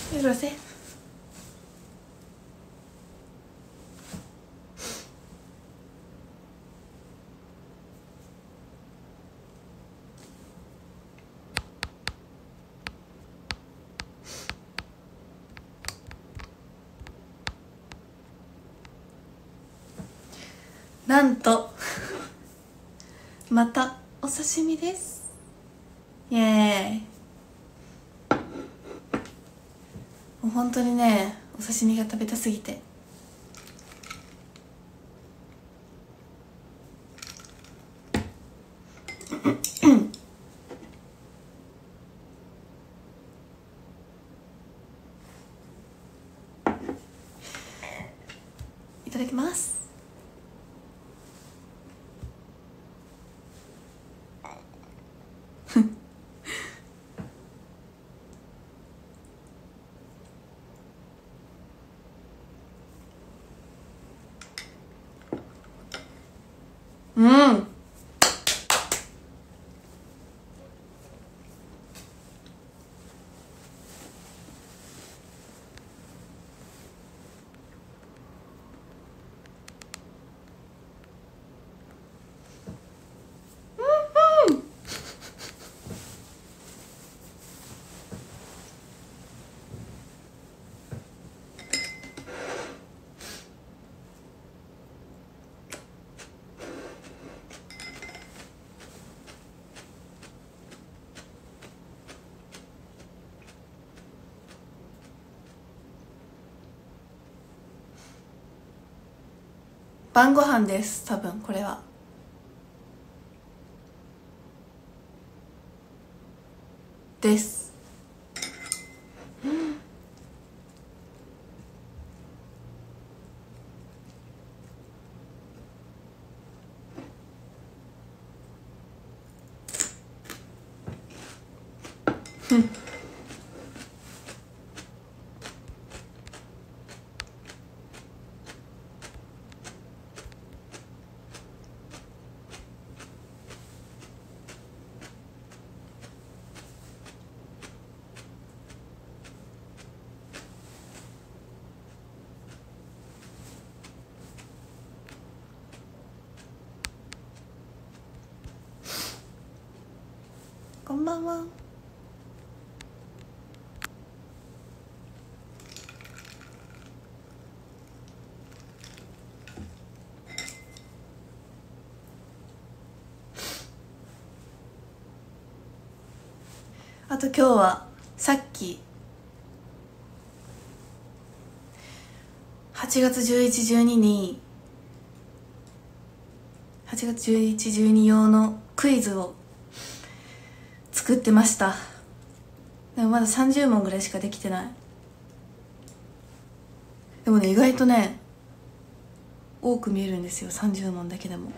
いらっしゃい。なんとまたお刺身です。イエーイ。もう本当にね、お刺身が食べたすぎていただきます。うん。晩ご飯です、多分これは。です。こんばんは。あと今日はさっき8月11、12に8月11、12用のクイズを作ってました。でもまだ30問ぐらいしかできてない。でもね、意外とね多く見えるんですよ、30問だけでも。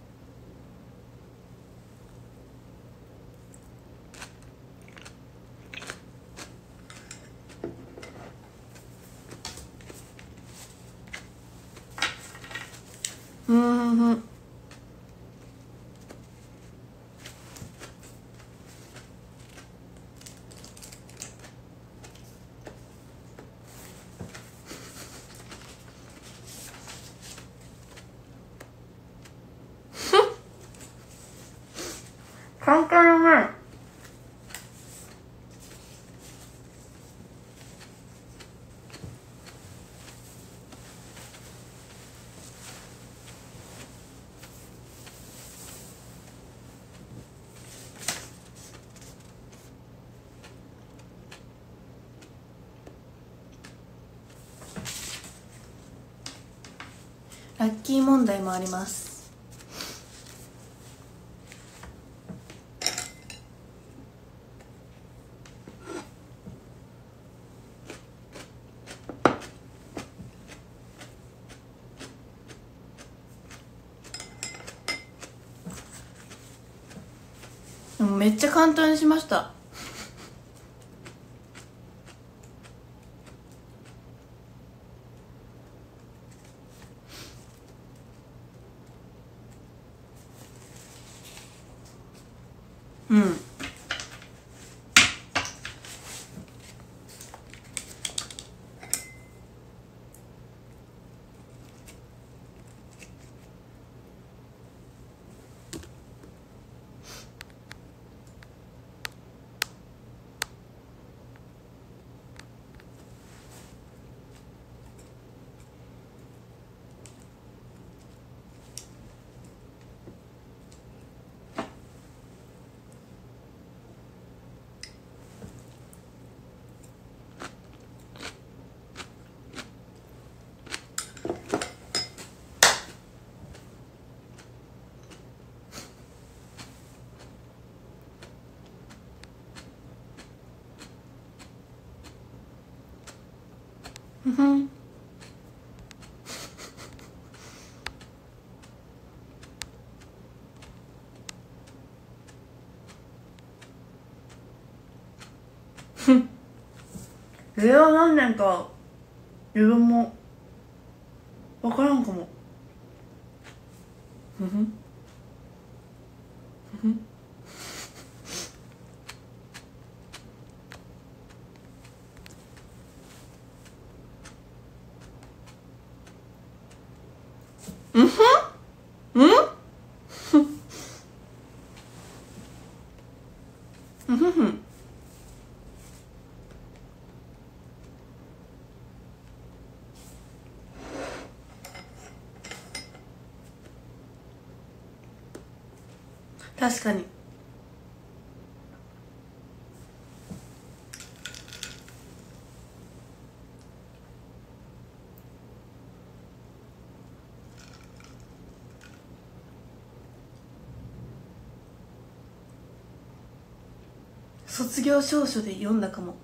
カンカンうまい。ラッキー問題もあります。めっちゃ簡単にしました。うん。 ふふん令和何年か自分も分からんかも。ふふんふふんうんふんうんうんふんふん確かに。卒業証書で読んだかも。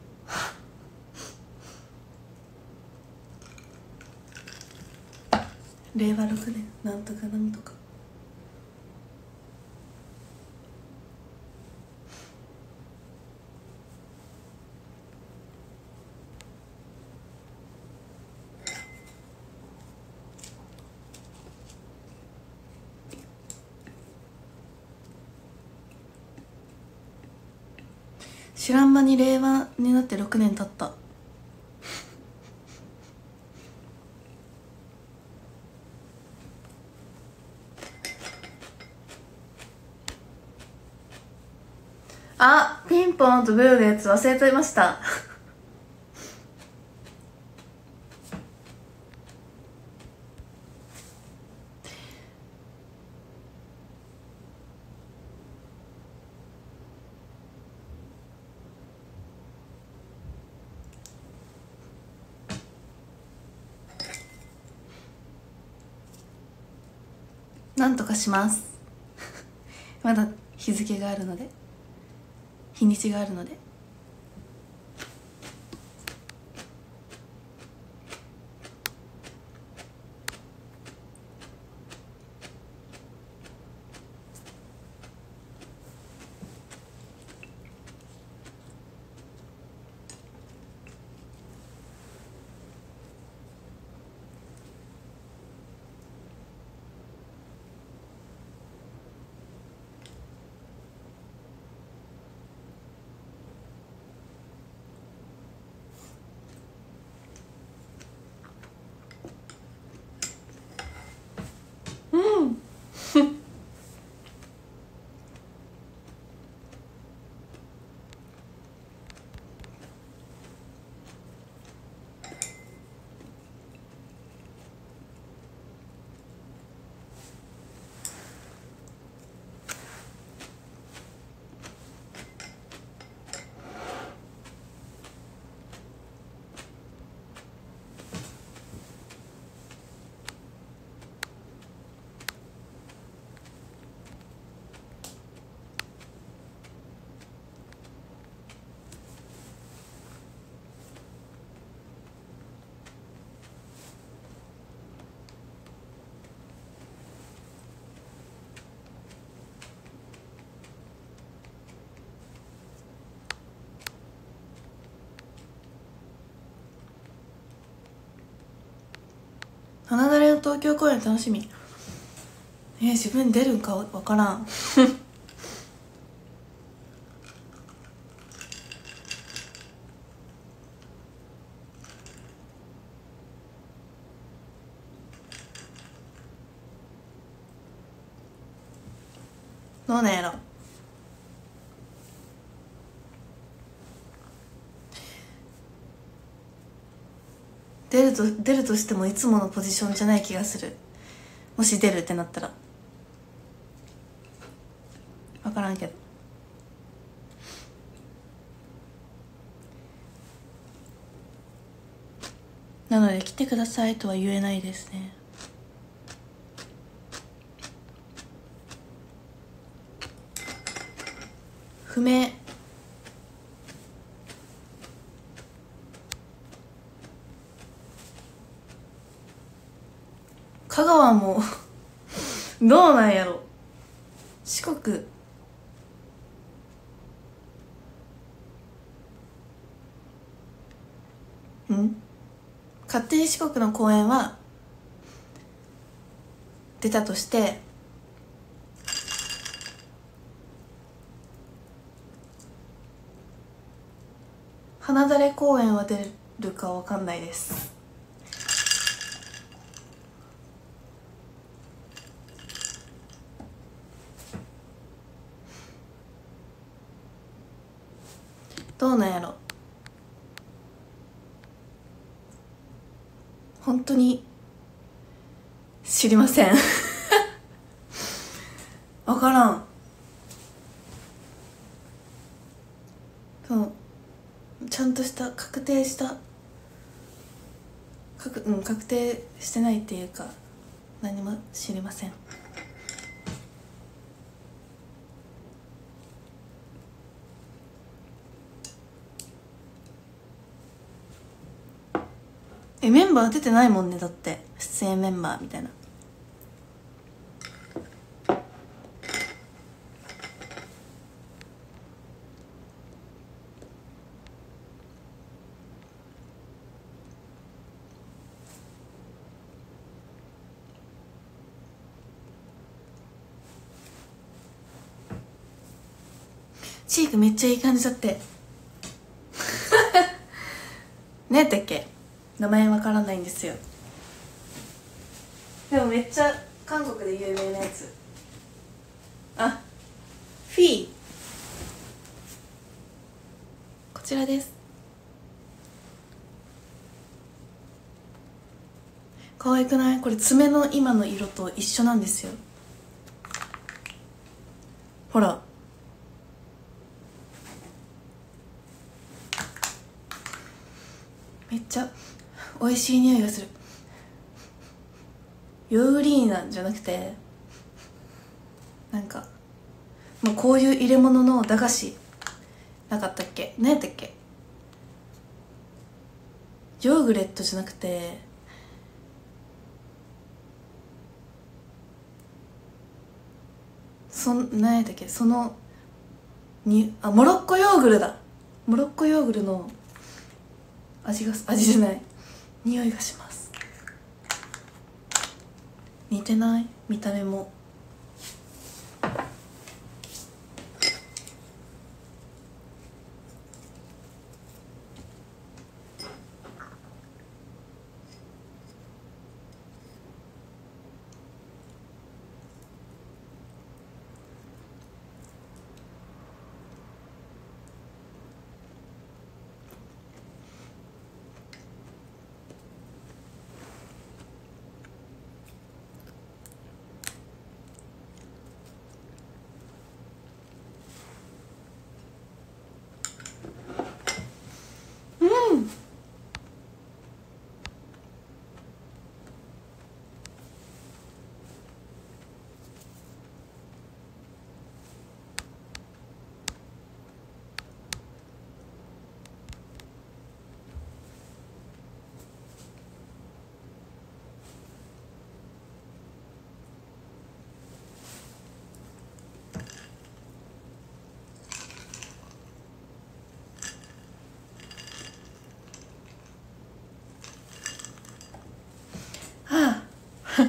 令和6年なんとかなんとか。知らん間に令和になって6年経った。あ、ピンポンとブーのやつ忘れてました。なんとかします。まだ日付があるので、日にちがあるので。うん花だれの東京公演楽しみ。自分出るんかわからん。どうなんやろ。出るとしてもいつものポジションじゃない気がする。もし出るってなったら分からんけど。なので来てくださいとは言えないですね。不明。 香川もどうなんやろ。四国勝手に四国の公園は出たとして、花だれ公園は出るかわかんないです。どうなんやろ。本当に知りませんわからん。そのちゃんとした確定した確定してないっていうか、何も知りません。メンバー出てないもんね。だって出演メンバーみたいな。チークめっちゃいい感じだってねえってっけ、名前わからないんですよ。でもめっちゃ韓国で有名なやつ。あ、フィー、こちらです。可愛くない？これ爪の今の色と一緒なんですよ。ほら、めっちゃ美味しい匂いがする。ヨーグリーナじゃなくて、なんかもうこういう入れ物の駄菓子なかったっけ？何やったっけ？ヨーグレットじゃなくて、何やったっけ、そのモロッコヨーグルだ。モロッコヨーグルの味じゃない、匂いがします。似てない？見た目も。はあ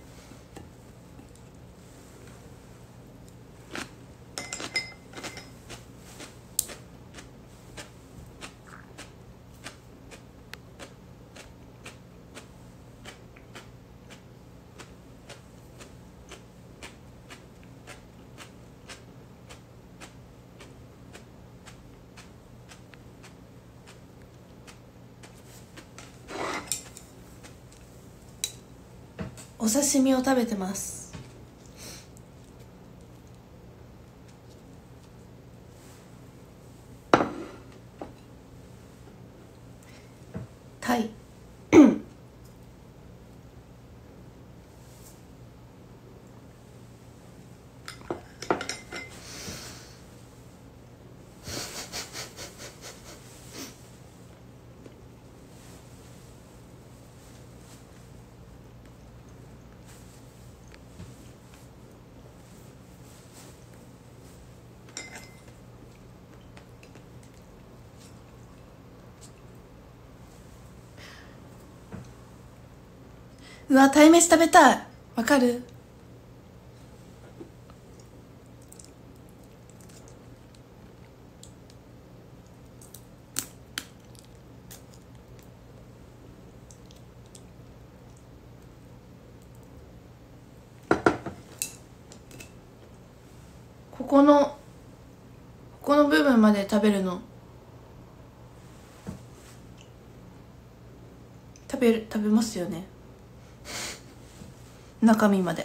お刺身を食べてます。タイうわ、鯛めし食べたい。わかる？ここの部分まで食べるの食べますよね。中身まで。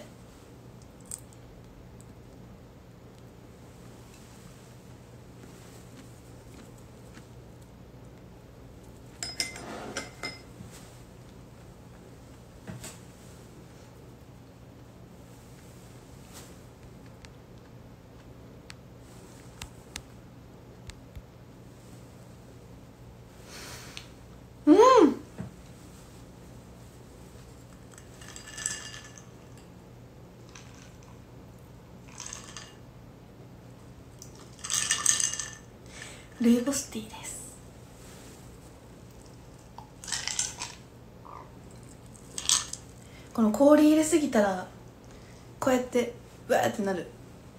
ルイボスティーです。この氷入れすぎたらこうやってうわーってなる。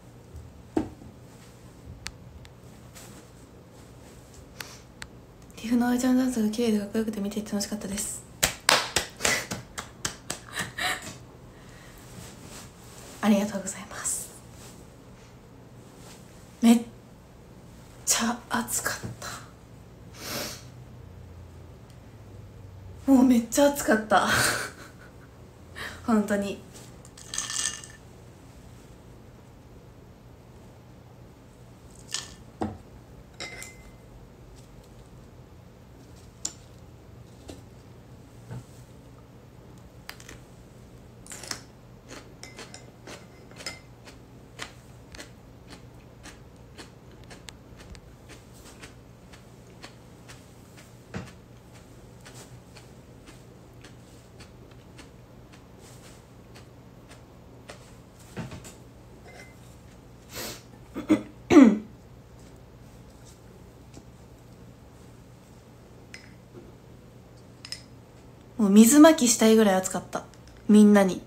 ティフのあいちゃんダンスが綺麗でかっこよくて見ていて楽しかったです。ありがとうございます。めっちゃ暑かった。もうめっちゃ暑かった本当に。もう水まきしたいぐらい暑かった。みんなに。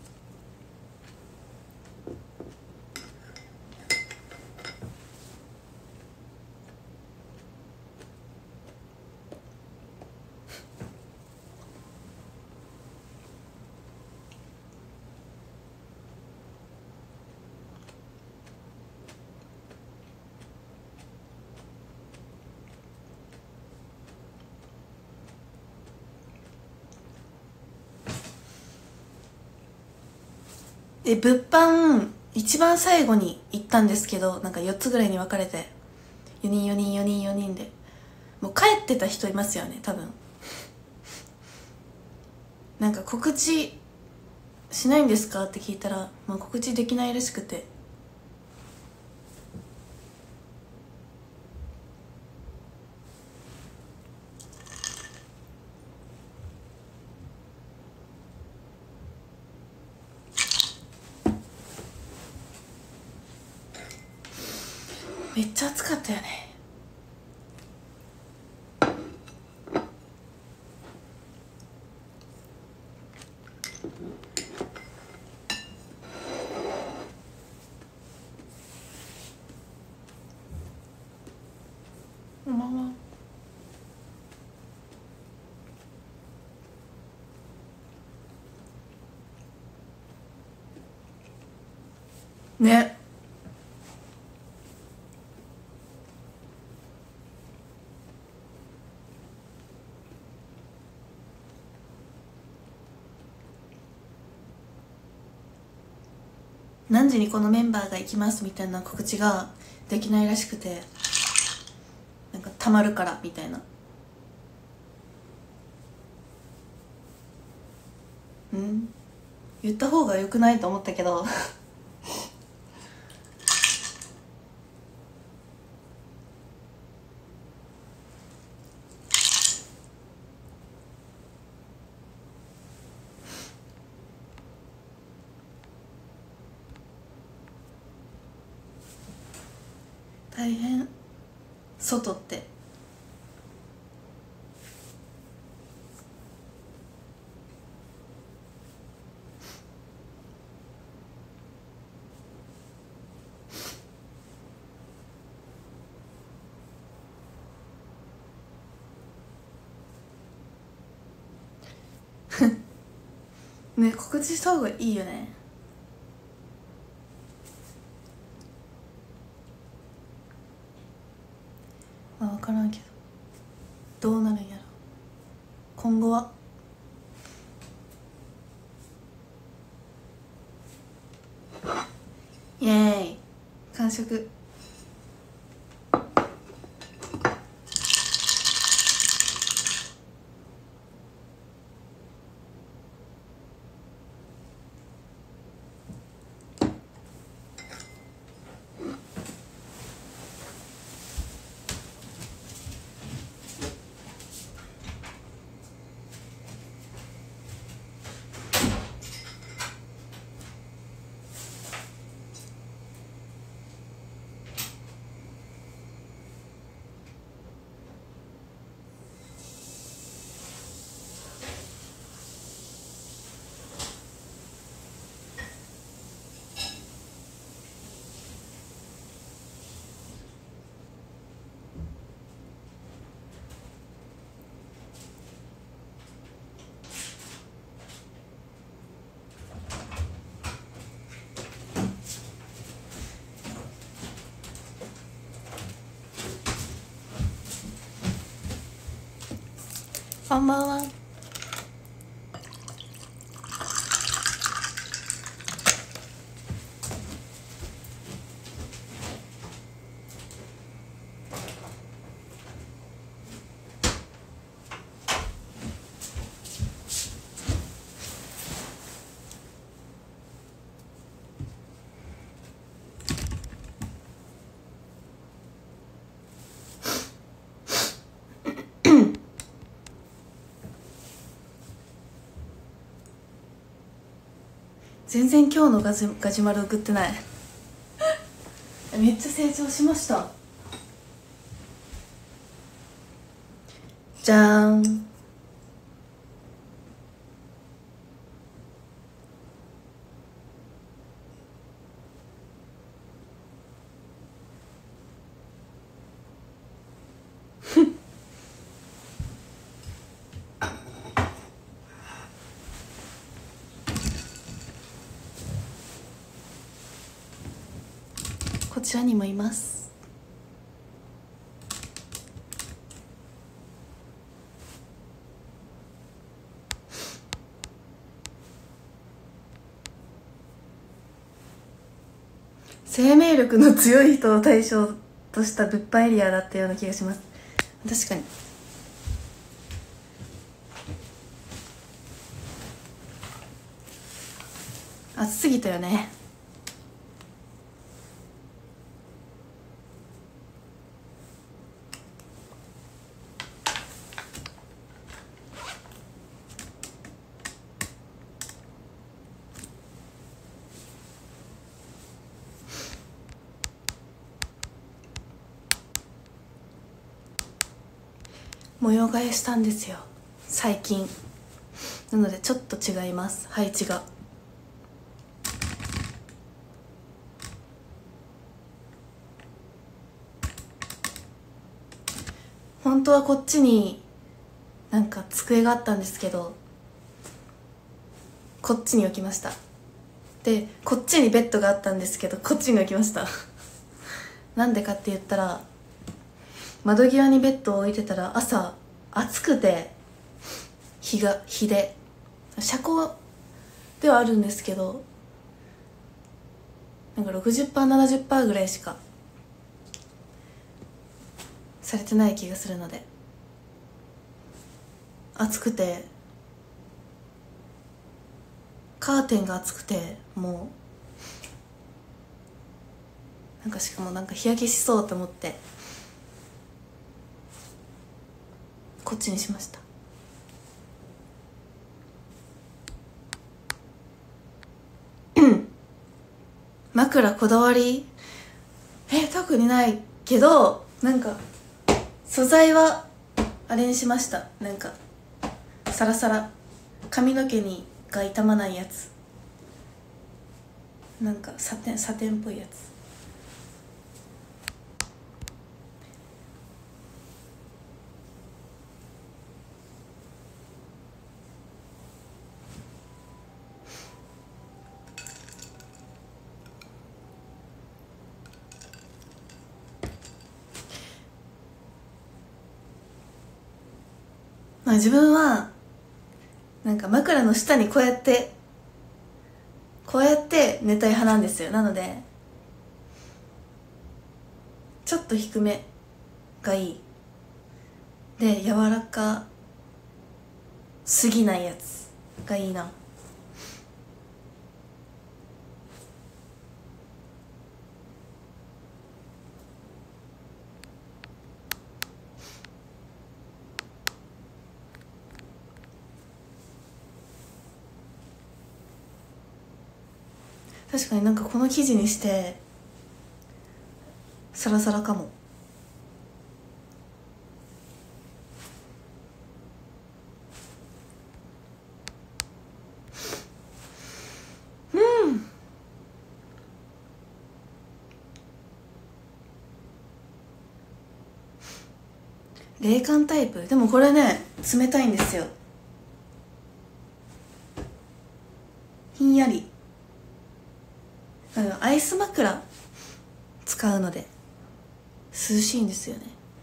物販一番最後に行ったんですけど、なんか4つぐらいに分かれて4人4人4人4人で、もう帰ってた人いますよね多分。なんか告知しないんですかって聞いたら、まあ、告知できないらしくて。めっちゃ暑かったよね。こんばんは。ね。何時にこのメンバーが行きますみたいな告知ができないらしくて、なんかたまるからみたいな。言った方がよくないと思ったけど大変。外ってね、告知した方がいいよね。まあ分からんけどどうなるんやろ今後は。イエーイ完食。こんばんは。全然今日のガジュマル送ってないめっちゃ成長しました。じゃーん。こちらにもいます。生命力の強い人を対象とした物販エリアだったような気がします。確かに暑すぎたよね。模様替えしたんですよ最近。なのでちょっと違います、配置が。本当はこっちになんか机があったんですけど、こっちに置きました。でこっちにベッドがあったんですけど、こっちに置きましたなんでかって言ったら、窓際にベッドを置いてたら朝暑くて、日で遮光ではあるんですけど、なんか 60%70% ぐらいしかされてない気がするので、暑くて、カーテンが暑くて、もうなんかしかもなんか日焼けしそうと思ってこっちにしました。枕こだわり特にないけど、なんか素材はあれにしました。なんかサラサラ、髪の毛が傷まないやつ、なんかサテンっぽいやつ。 まあ自分はなんか枕の下にこうやって寝たい派なんですよ。なのでちょっと低めがいいで、柔らかすぎないやつがいいな。確かになんかこの生地にしてサラサラかも。冷感タイプでもこれね冷たいんですよ。ひんやり。アイス枕使うので涼しいんですよね。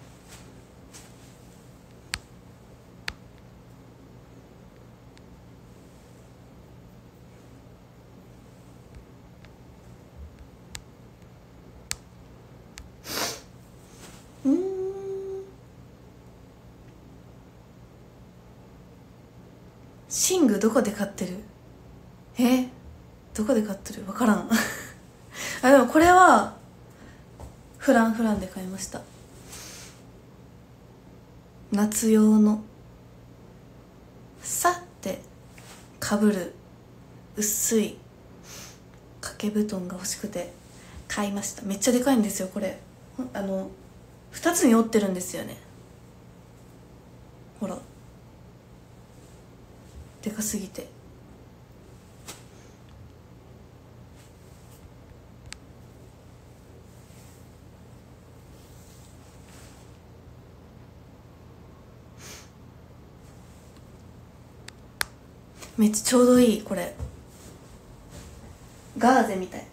寝具どこで買ってる？どこで買ってる？分からんあ、でもこれはフランで買いました。夏用のさってかぶる薄い掛け布団が欲しくて買いました。めっちゃでかいんですよこれ。2つに折ってるんですよね。ほらでかすぎて。めっちゃちょうどいい。これガーゼみたい。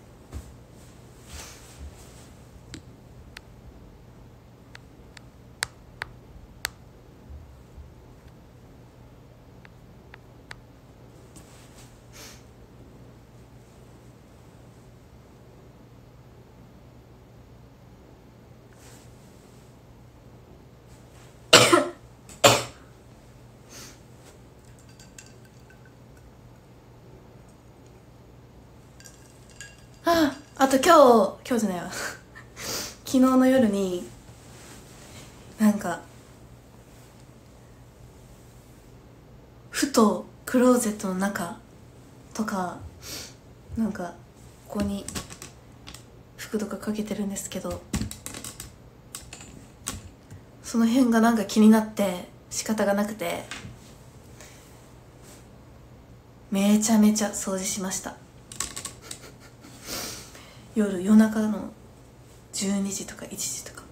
あと今日じゃないわ昨日の夜になんかふとクローゼットの中とかなんかここに服とかかけてるんですけど、その辺がなんか気になって仕方がなくてめちゃめちゃ掃除しました夜中の12時とか1時とか。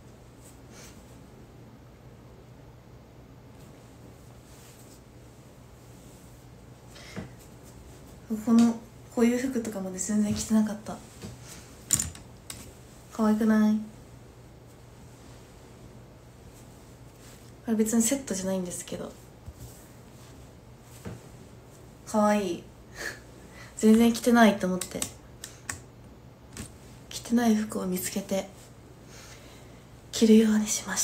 こういう服とかまで全然着てなかった。可愛くない？これ別にセットじゃないんですけど可愛い全然着てないと思って着てない服を見つけて着るようにしました。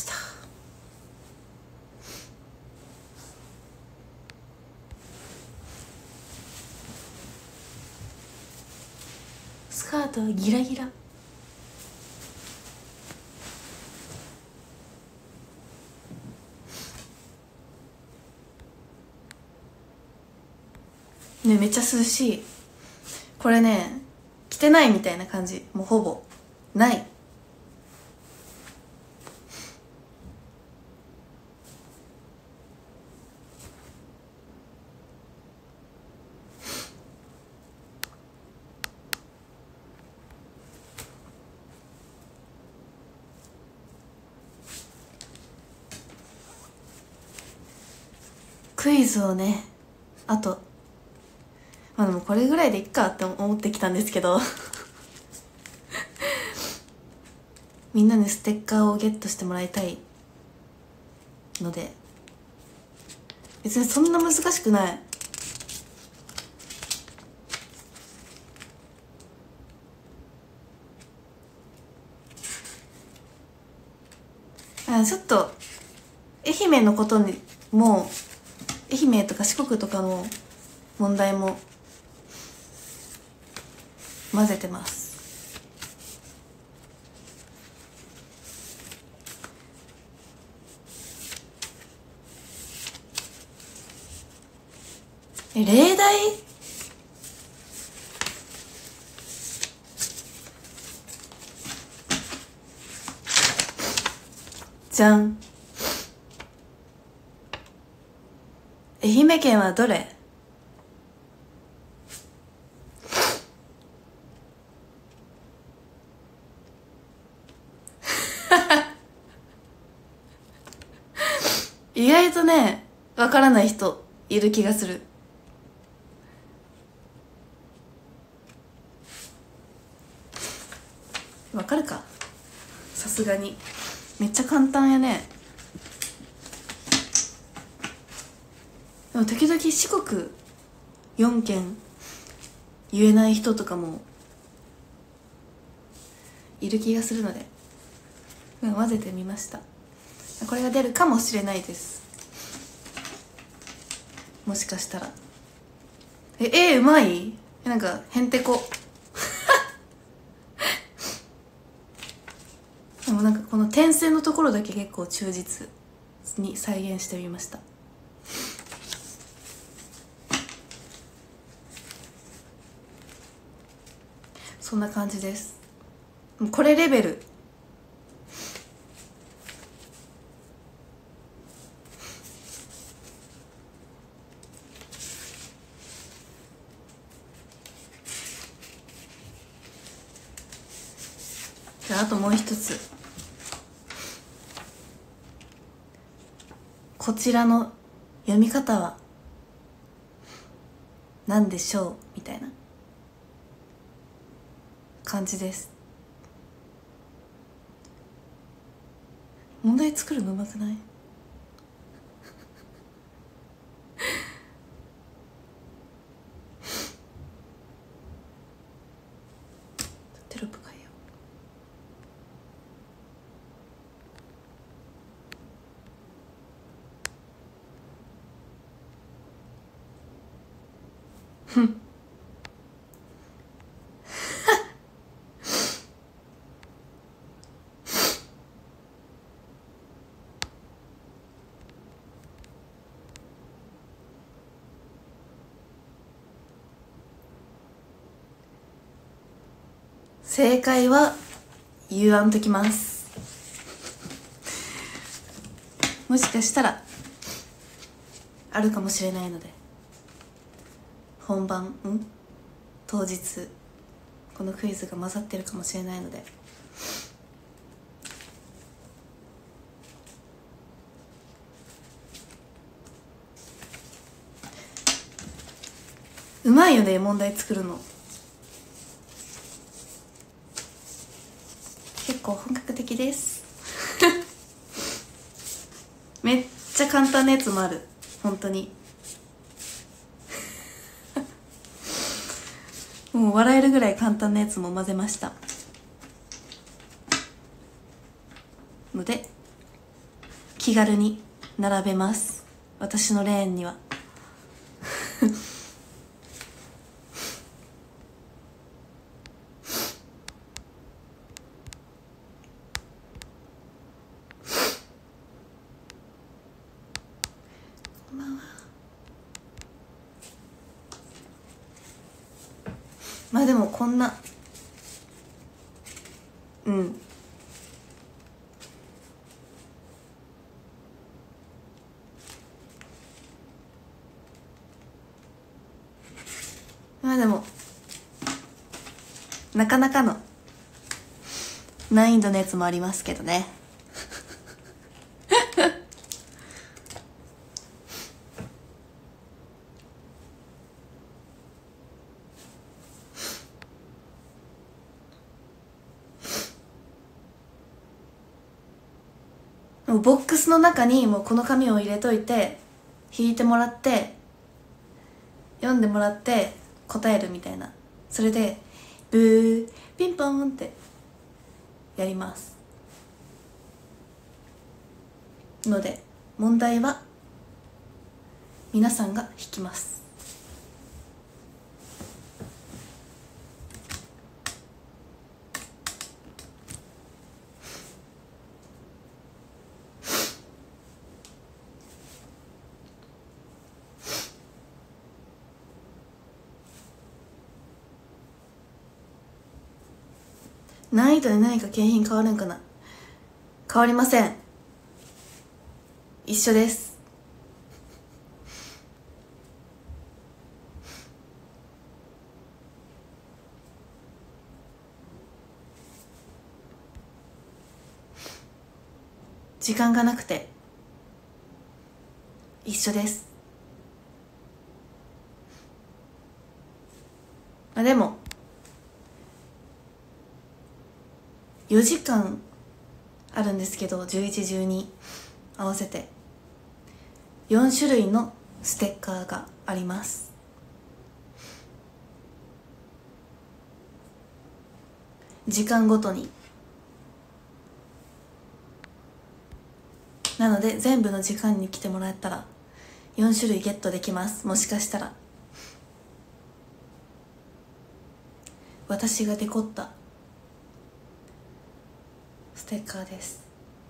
スカートはギラギラ。ね、めっちゃ涼しい。これね着てないみたいな感じ。もうほぼない。クイズをねあとまあでもこれぐらいでいっかって思ってきたんですけどみんなにステッカーをゲットしてもらいたいので別にそんな難しくない。ちょっと愛媛のことにも愛媛とか四国とかの問題も混ぜてます。例題じゃん。愛媛県はどれ？意外とね、わからない人いる気がする。わかるか？さすがに。めっちゃ簡単やね。でも時々四国4県言えない人とかもいる気がするので、混ぜてみました。これが出るかもしれないです。もしかしたら。うまい？なんかへんてこ。でもなんかこの点線のところだけ結構忠実に再現してみました。そんな感じです。これレベル。じゃああともう一つ。こちらの読み方は何でしょうみたいな感じです。問題作るのうまくない？テロップ変えよう。ふん。正解は言わんときます。もしかしたらあるかもしれないので、本番当日このクイズが混ざってるかもしれないので、うまいよね、問題作るの。結構本格的です。めっちゃ簡単なやつもある、本当に。もう笑えるぐらい簡単なやつも混ぜましたので、気軽に並べます、私のレーンには。こんばんは。まあでもこんなまあでもなかなかの難易度のやつもありますけどね。ボックスの中にもうこの紙を入れといて、 引いてもらって読んでもらって答えるみたいな、それでブーピンポンってやりますので、問題は皆さんが引きます。難易度で何か景品変わるんかな。変わりません。一緒です。時間がなくて一緒です。でも4時間あるんですけど、11、12合わせて4種類のステッカーがあります。時間ごとに。なので全部の時間に来てもらったら4種類ゲットできます。もしかしたら私がデコったステッカーです。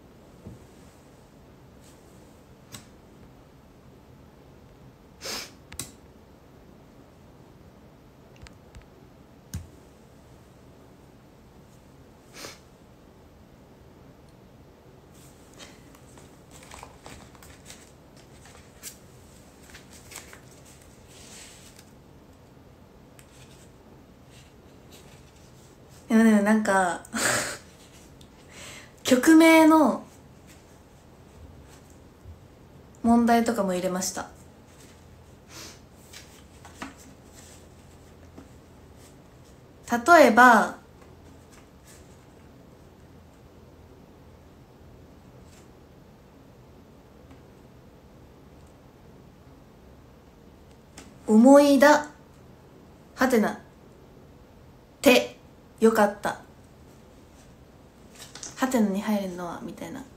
でもね、なんか曲名の問題とかも入れました。例えば思い出はてなてよかったはてなに入るのはみたいな。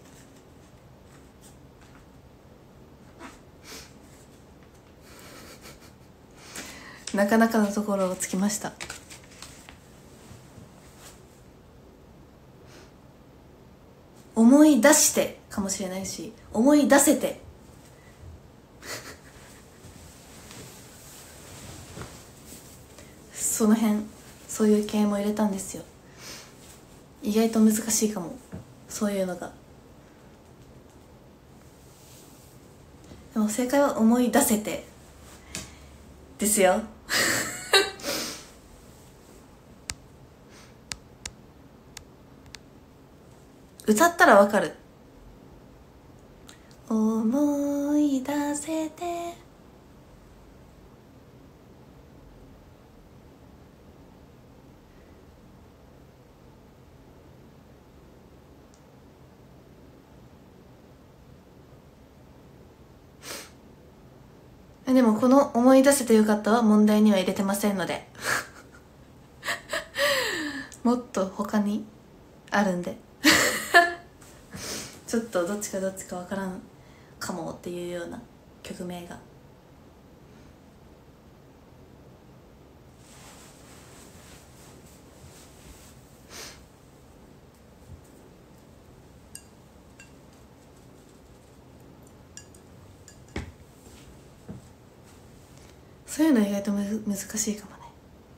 なかなかのところをつきました。思い出してかもしれないし、思い出せてその辺、そういう系も入れたんですよ。意外と難しいかも、そういうのが。でも正解は思い出せてですよ歌ったらわかる。思い出せてでもこの思い出せてよかったは問題には入れてませんのでもっと他にあるんでちょっとどっちかどっちかわからんかもっていうような曲名が。そういうの意外と難しいかもね。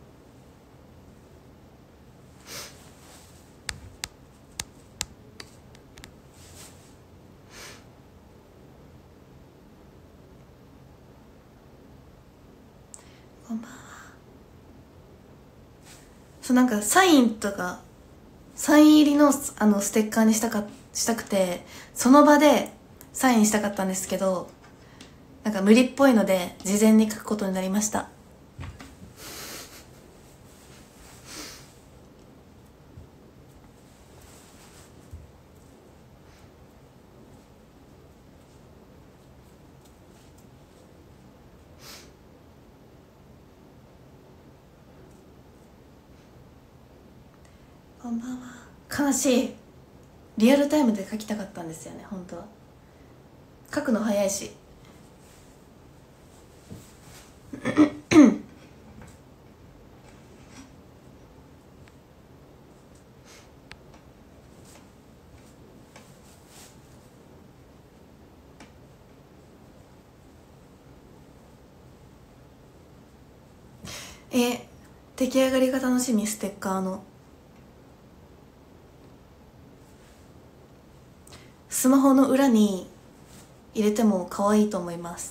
こんばんは。そう、なんかサインとかサイン入りのステッカーにしたくて、その場でサインしたかったんですけど、なんか無理っぽいので事前に書くことになりました。 こんばんは。悲しい。リアルタイムで書きたかったんですよね、本当は。書くの早いし。出来上がりが楽しみ。ステッカーのスマホの裏に入れても可愛いと思います。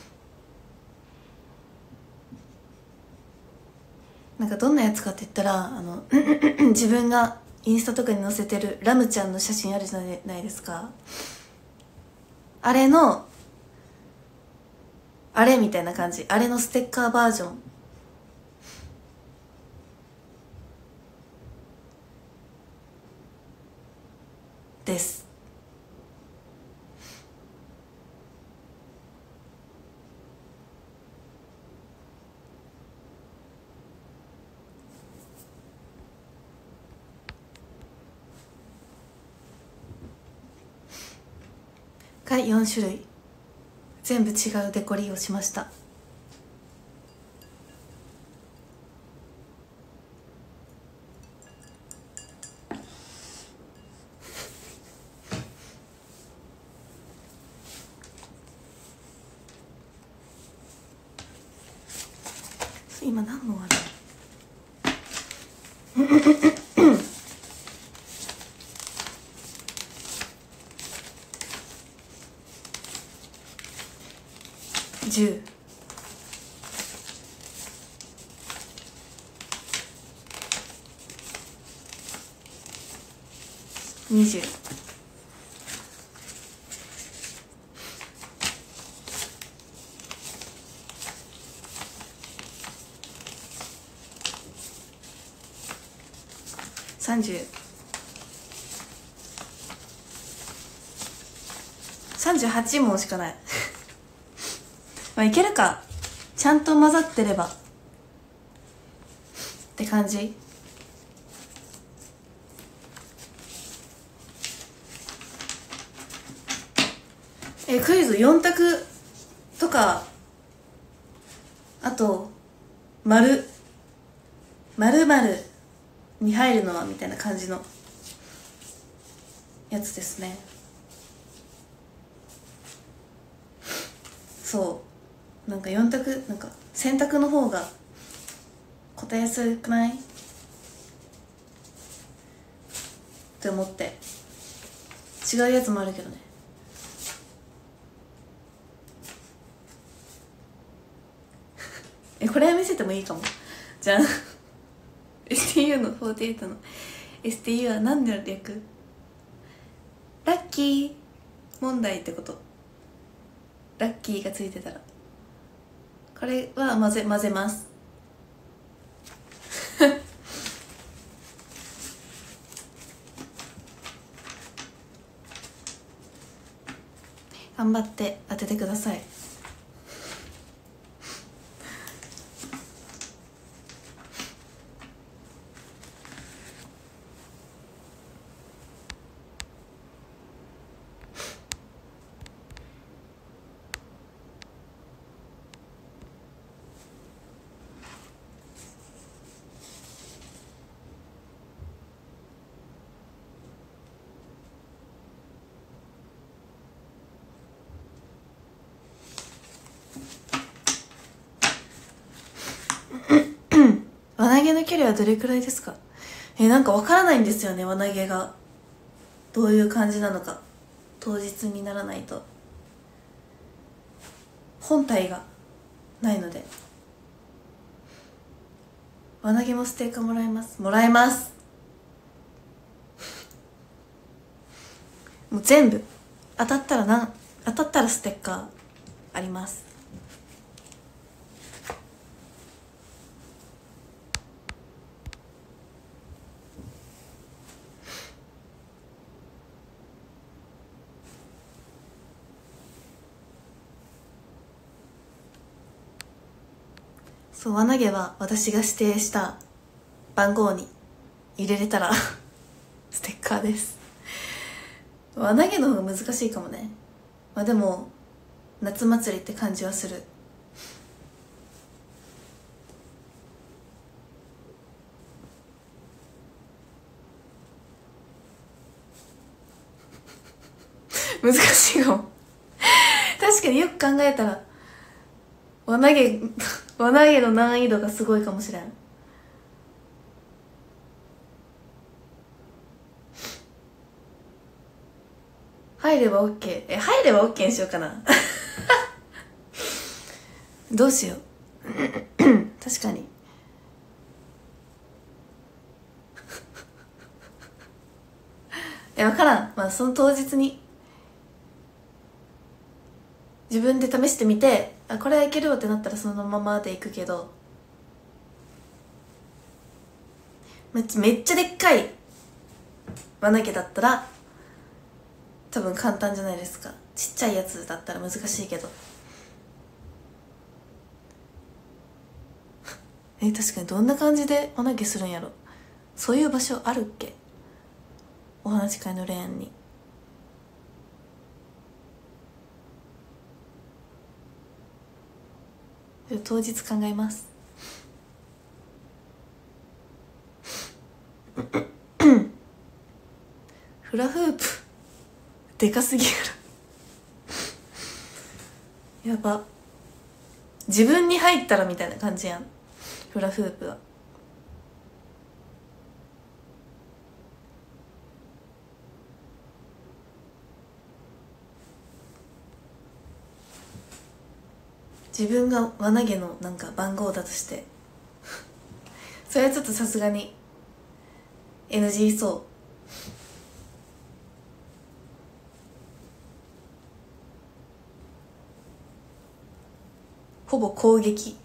なんかどんなやつかって言ったら自分がインスタとかに載せてるラムちゃんの写真あるじゃないですか。あれのあれみたいな感じ。あれのステッカーバージョンです。が4種類全部違うデコリをしました。今何のあれ10、20、30、38問しかないまあいけるか。ちゃんと混ざってればって感じ。クイズ4択とか、あと〇〇〇に入るのはみたいな感じのやつですね。そうなんか4択、なんか選択の方が答えやすくないって思って。違うやつもあるけどね。これは見せてもいいかも。じゃあSTU の48の STU は何の略？ラッキー問題ってこと。ラッキーがついてたらこれは混ぜます頑張って当ててください。輪投げの距離はどれくらいですか？なんかわからないんですよね、輪投げがどういう感じなのか。当日にならないと本体がないので。輪投げもステッカーもらえます。もらえますもう全部当たったらステッカーあります。そう、輪投げは私が指定した番号に入れれたらステッカーです。輪投げの方が難しいかもね。まあでも夏祭りって感じはする。難しいかも確かによく考えたら輪投げの難易度がすごいかもしれん。入れば OK。 入れば OK にしようかなどうしよう確かに分からん。まあその当日に自分で試してみて、あ、これはいけるわってなったらそのままでいくけど、めっちゃでっかい輪投げだったら多分簡単じゃないですか。ちっちゃいやつだったら難しいけど確かにどんな感じで輪投げするんやろ。そういう場所あるっけ、お話し会のレーンに。当日考えますフラフープでかすぎるやば、自分に入ったらみたいな感じやん、フラフープは。自分が輪投げのなんか番号だとしてそれはちょっとさすがに NG そう。ほぼ攻撃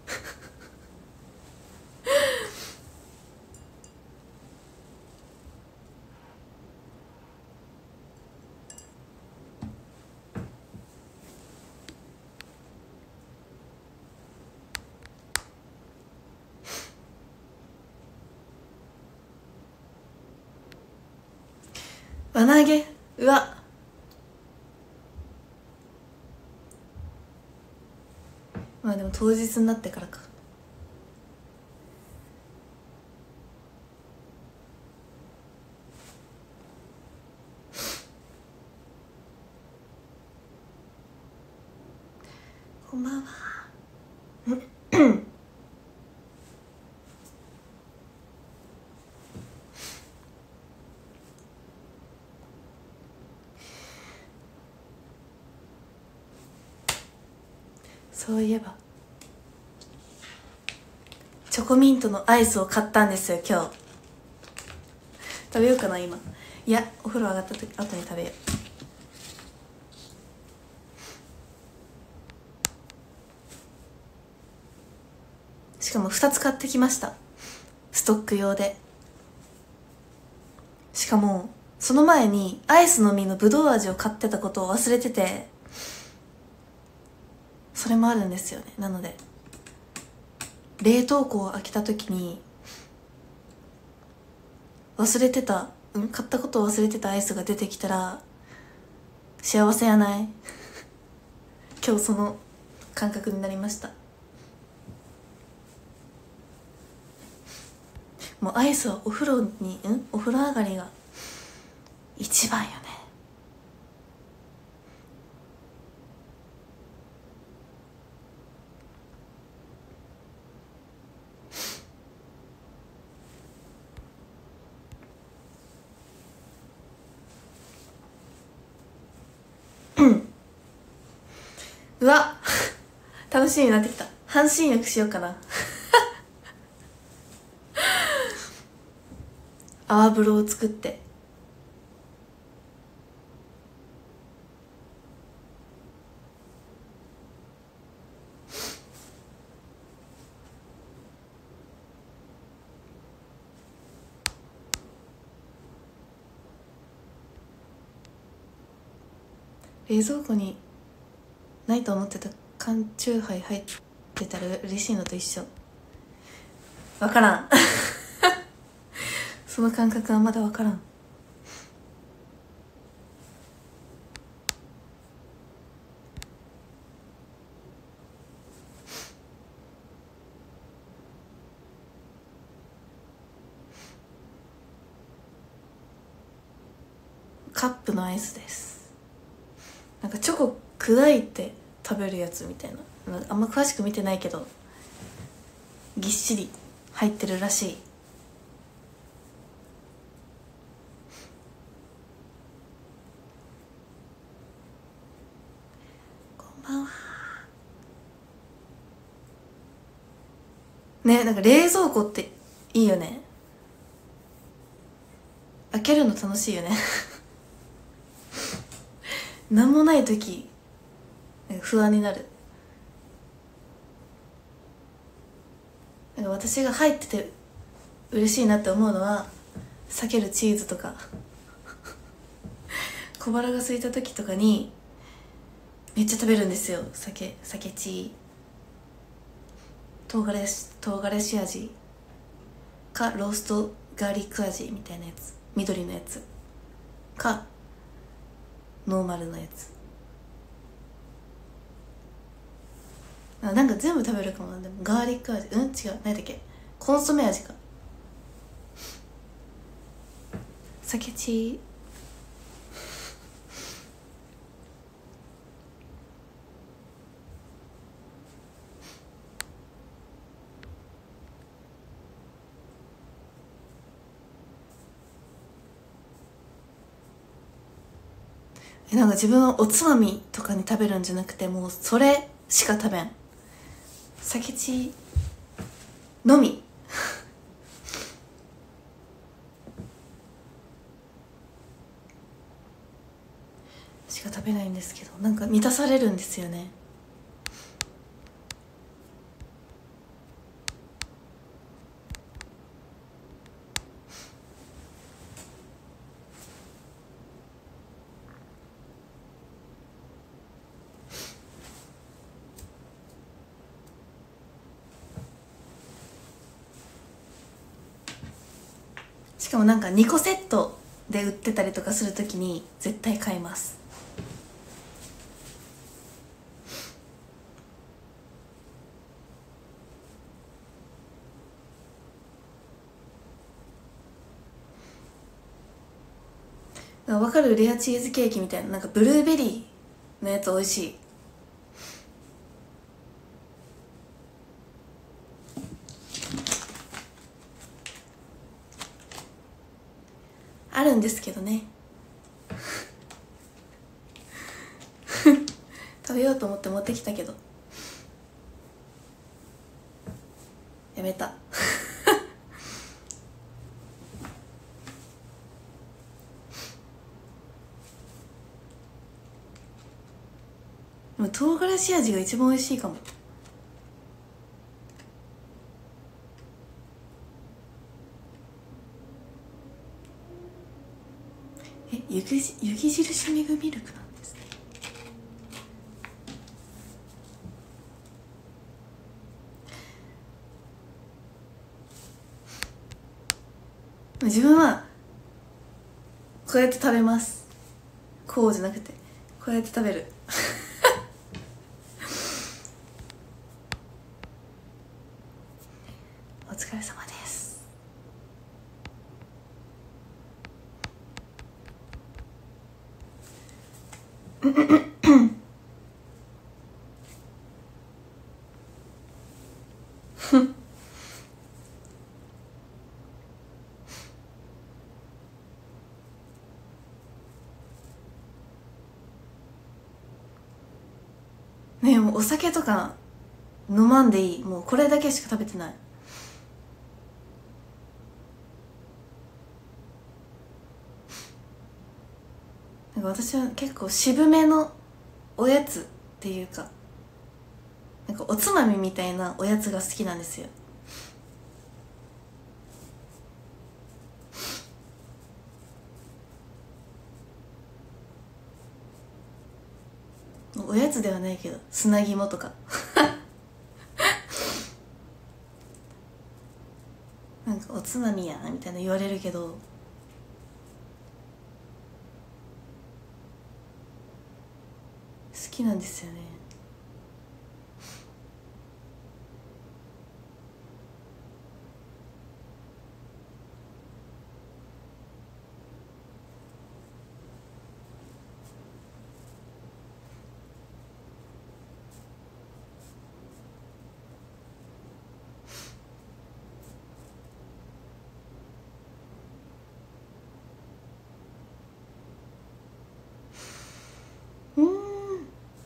輪投げ、うわ、まあでも当日になってからか。こんばんはそういえばチョコミントのアイスを買ったんですよ今日。食べようかな今。いや、お風呂上がった後に食べよう。しかも2つ買ってきました、ストック用で。しかもその前にアイスの実のぶどう味を買ってたことを忘れてて、それもあるんですよね。なので冷凍庫を開けた時に忘れてた、買ったことを忘れてたアイスが出てきたら幸せやない今日その感覚になりました。もうアイスはお風呂上がりが一番よね。うわ楽しみになってきた。半身浴しようかな泡風呂を作って。冷蔵庫にないと思ってた缶チューハイ入ってたら嬉しいのと一緒。わからんその感覚はまだ分からん。カップのアイスです。なんかチョコ砕いて食べるやつみたいな、あんま詳しく見てないけどぎっしり入ってるらしい。こんばんは。ね、なんか冷蔵庫っていいよね。開けるの楽しいよねなんもない時不安になる。なんか私が入ってて嬉しいなって思うのは避けるチーズとか小腹が空いた時とかにめっちゃ食べるんですよ。酒チ唐辛子味かローストガーリック味みたいなやつ、緑のやつかノーマルのやつ。なんか全部食べるかもな。でもガーリック味、違う、何だっけ、コンソメ味か。酒チなんか自分はおつまみとかに食べるんじゃなくて、もうそれしか食べん。酒チのみしか食べないんですけど、なんか満たされるんですよね。しかもなんか2個セットで売ってたりとかするときに絶対買います。わかる？レアチーズケーキみたいな、なんかブルーベリーのやつ美味しい。あるんですけどね食べようと思って持ってきたけどやめたでも唐辛子味が一番美味しいかも。雪印メグミルクなんですね。自分はこうやって食べます。こうじゃなくてこうやって食べるお疲れ様です。ねえ、もうお酒とか飲まんでいい。もうこれだけしか食べてない。なんか私は結構渋めのおやつっていうか、なんかおつまみみたいなおやつが好きなんですよ。おやつではないけど砂肝とかなんなんかおつまみやみたいな言われるけど、好きなんですよね。うん。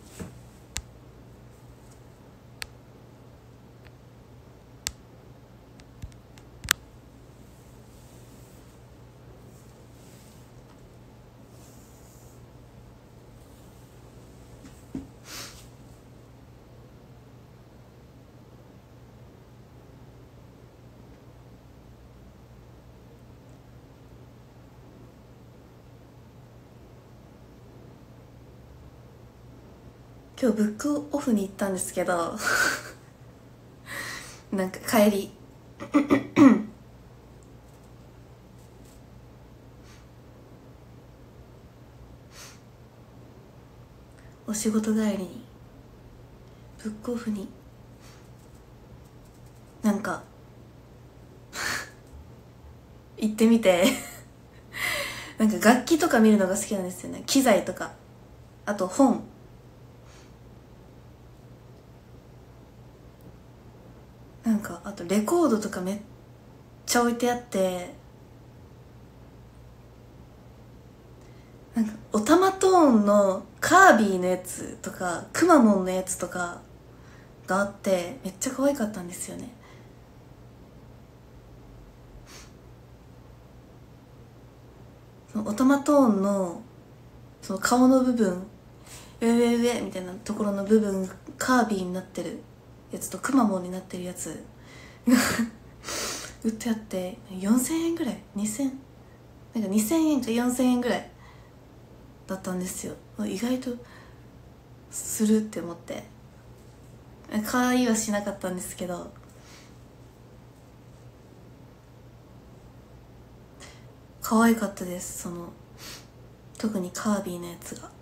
今日ブックオフに行ったんですけどなんか帰りお仕事帰りにブックオフになんか行ってみてなんか楽器とか見るのが好きなんですよね。機材とか、あと本、なんかあとレコードとかめっちゃ置いてあって、なんかオタマトーンのカービィのやつとかくまモンのやつとかがあって、めっちゃ可愛かったんですよね。そのオタマトーンのその顔の部分、上みたいなところの部分カービィになってるやつとくまモンになってるやつが売ってあって、4000円ぐらい、2000、なんか2000円か4000円ぐらいだったんですよ。意外とするって思って、買いはしなかったんですけど、可愛かったです。その特にカービィのやつが。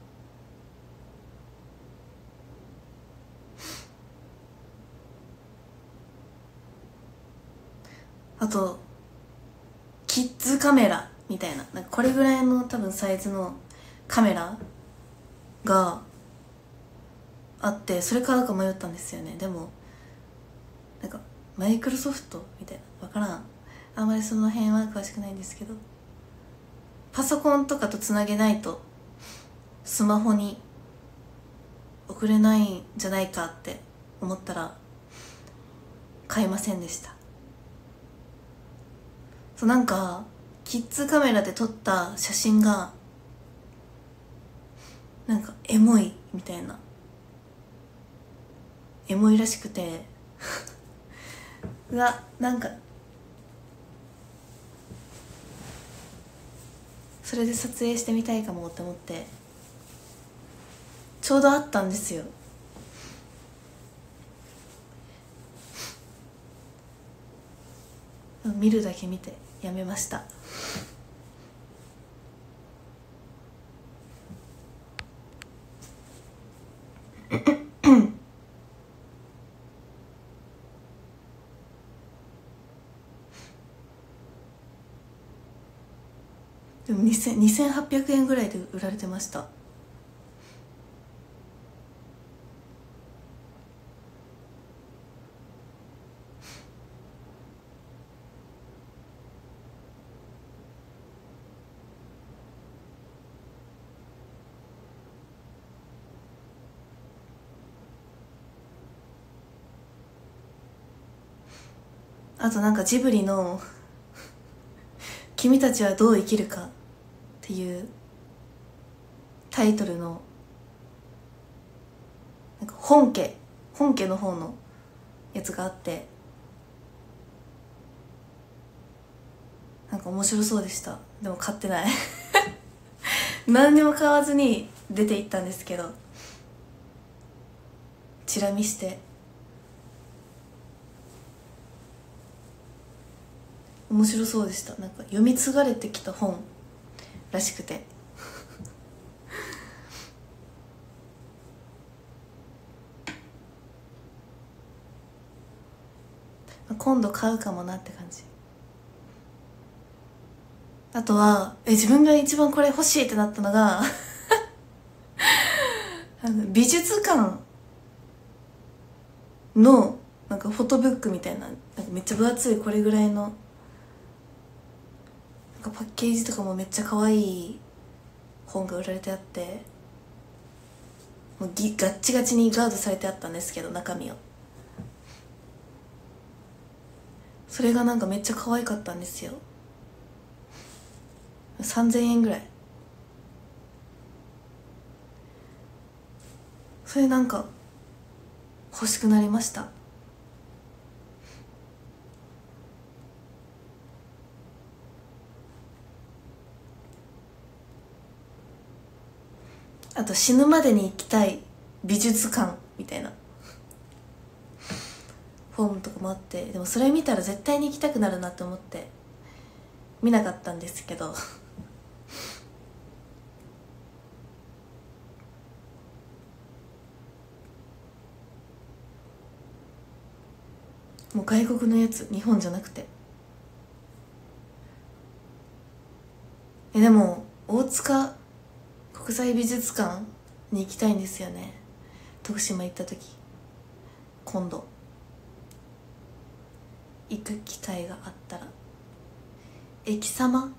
あとキッズカメラみたいな、なんかこれぐらいの多分サイズのカメラがあって、それ買うか迷ったんですよね。でもなんかマイクロソフトみたいな、わからん、あんまりその辺は詳しくないんですけど、パソコンとかとつなげないとスマホに送れないんじゃないかって思ったら買いませんでした。そう、なんかキッズカメラで撮った写真がなんかエモいみたいな、エモいらしくてなんかそれで撮影してみたいかもって思って、ちょうどあったんですよ。見るだけ見てやめましたでも2800円ぐらいで売られてました。あとなんかジブリの君たちはどう生きるかっていうタイトルのなんか本家の方のやつがあって、なんか面白そうでした。でも買ってない何にも買わずに出て行ったんですけど、チラ見して面白そうでした。なんか読み継がれてきた本らしくて今度買うかもなって感じ。あとは自分が一番これ欲しいってなったのが美術館のなんかフォトブックみたいな、なんかめっちゃ分厚いこれぐらいのなんかパッケージとかもめっちゃ可愛い本が売られてあって、もうガッチガチにガードされてあったんですけど、中身を、それがなんかめっちゃ可愛かったんですよ。3000円ぐらい。それなんか欲しくなりました。あと死ぬまでに行きたい美術館みたいな本とかもあって、でもそれ見たら絶対に行きたくなるなと思って見なかったんですけどもう外国のやつ、日本じゃなくて。でも大塚国際美術館に行きたいんですよね、徳島行った時。今度行く機会があったら。駅様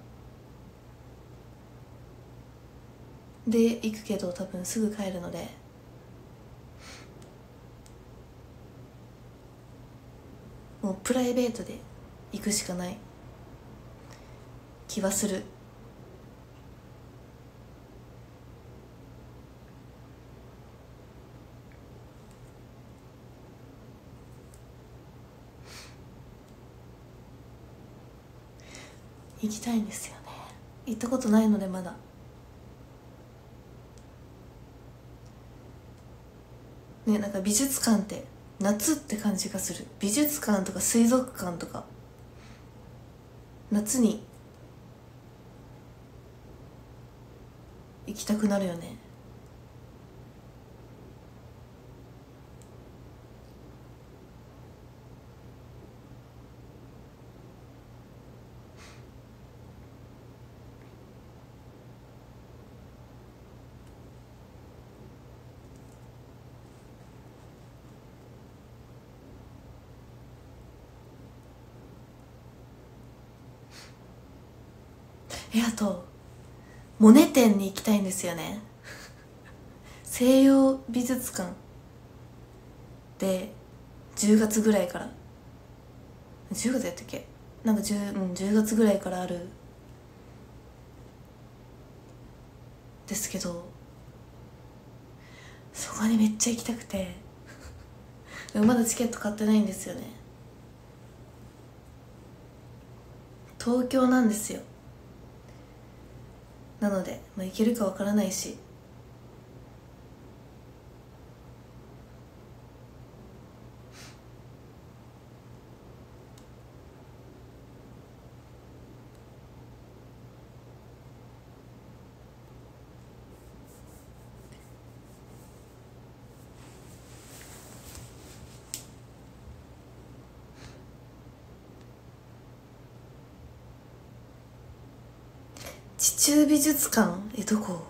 で行くけど多分すぐ帰るので、もうプライベートで行くしかない気はする。行きたいんですよね、行ったことないのでまだ。ね、なんか美術館って夏って感じがする。美術館とか水族館とか夏に行きたくなるよね。あとモネ展に行きたいんですよね西洋美術館で10月ぐらいから、10月やったっけ、なんか 10月ぐらいからあるですけど、そこにめっちゃ行きたくてでもまだチケット買ってないんですよね。東京なんですよ。なので、行けるかわからないし、地中美術館どこ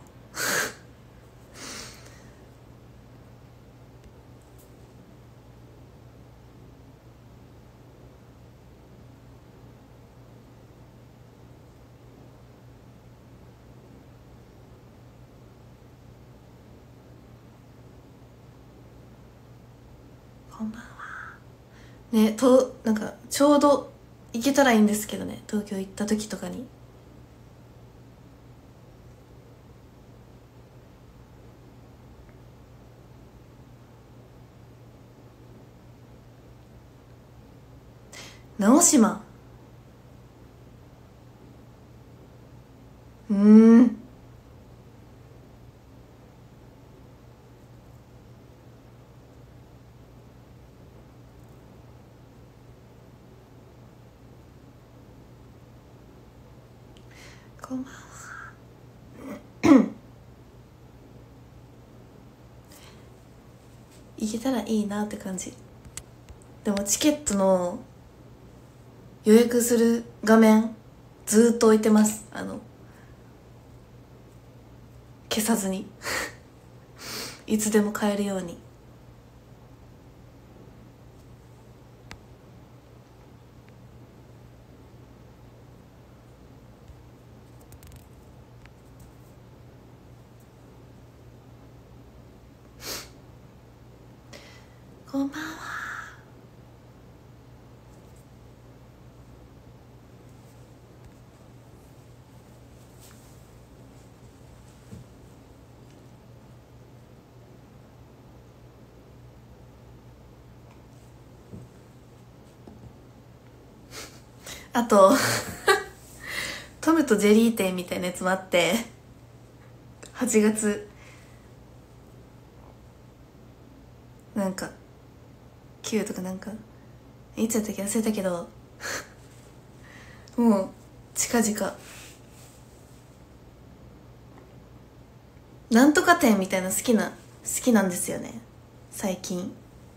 こんばんはね。なんかちょうど行けたらいいんですけどね、東京行った時とかに。直島、ん、 こんばんは。行けたらいいなって感じ。でもチケットの予約する画面ずーっと置いてます。消さずにいつでも買えるように。こんばんは。あとトムとジェリー店みたいなやつもあって、8月なんか9とかなんかいつやったっけ忘れたけどもう近々なんとか店みたいな好きなんですよね最近。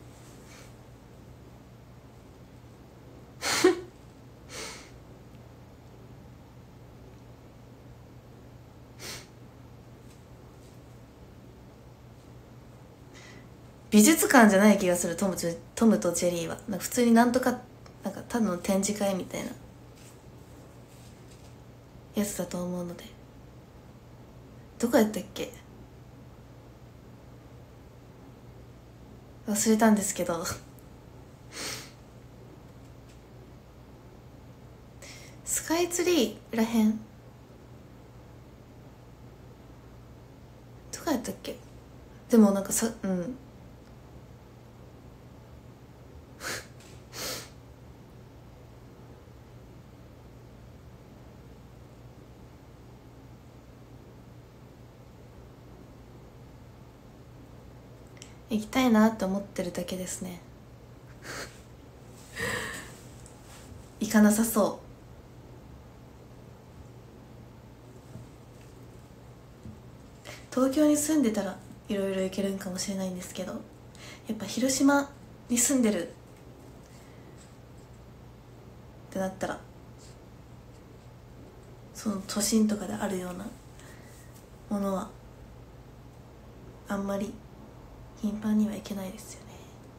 美術館じゃない気がする。トムとジェリーはなんか普通になんとかなんかただの展示会みたいなやつだと思うので。どこやったっけ忘れたんですけどスカイツリーらへんどこやったっけ。でもなんか行きたいなって思ってるだけですね行かなさそう。東京に住んでたらいろいろ行けるんかもしれないんですけど、やっぱ広島に住んでるってなったらその都心とかであるようなものはあんまり頻繁には行けないですよね。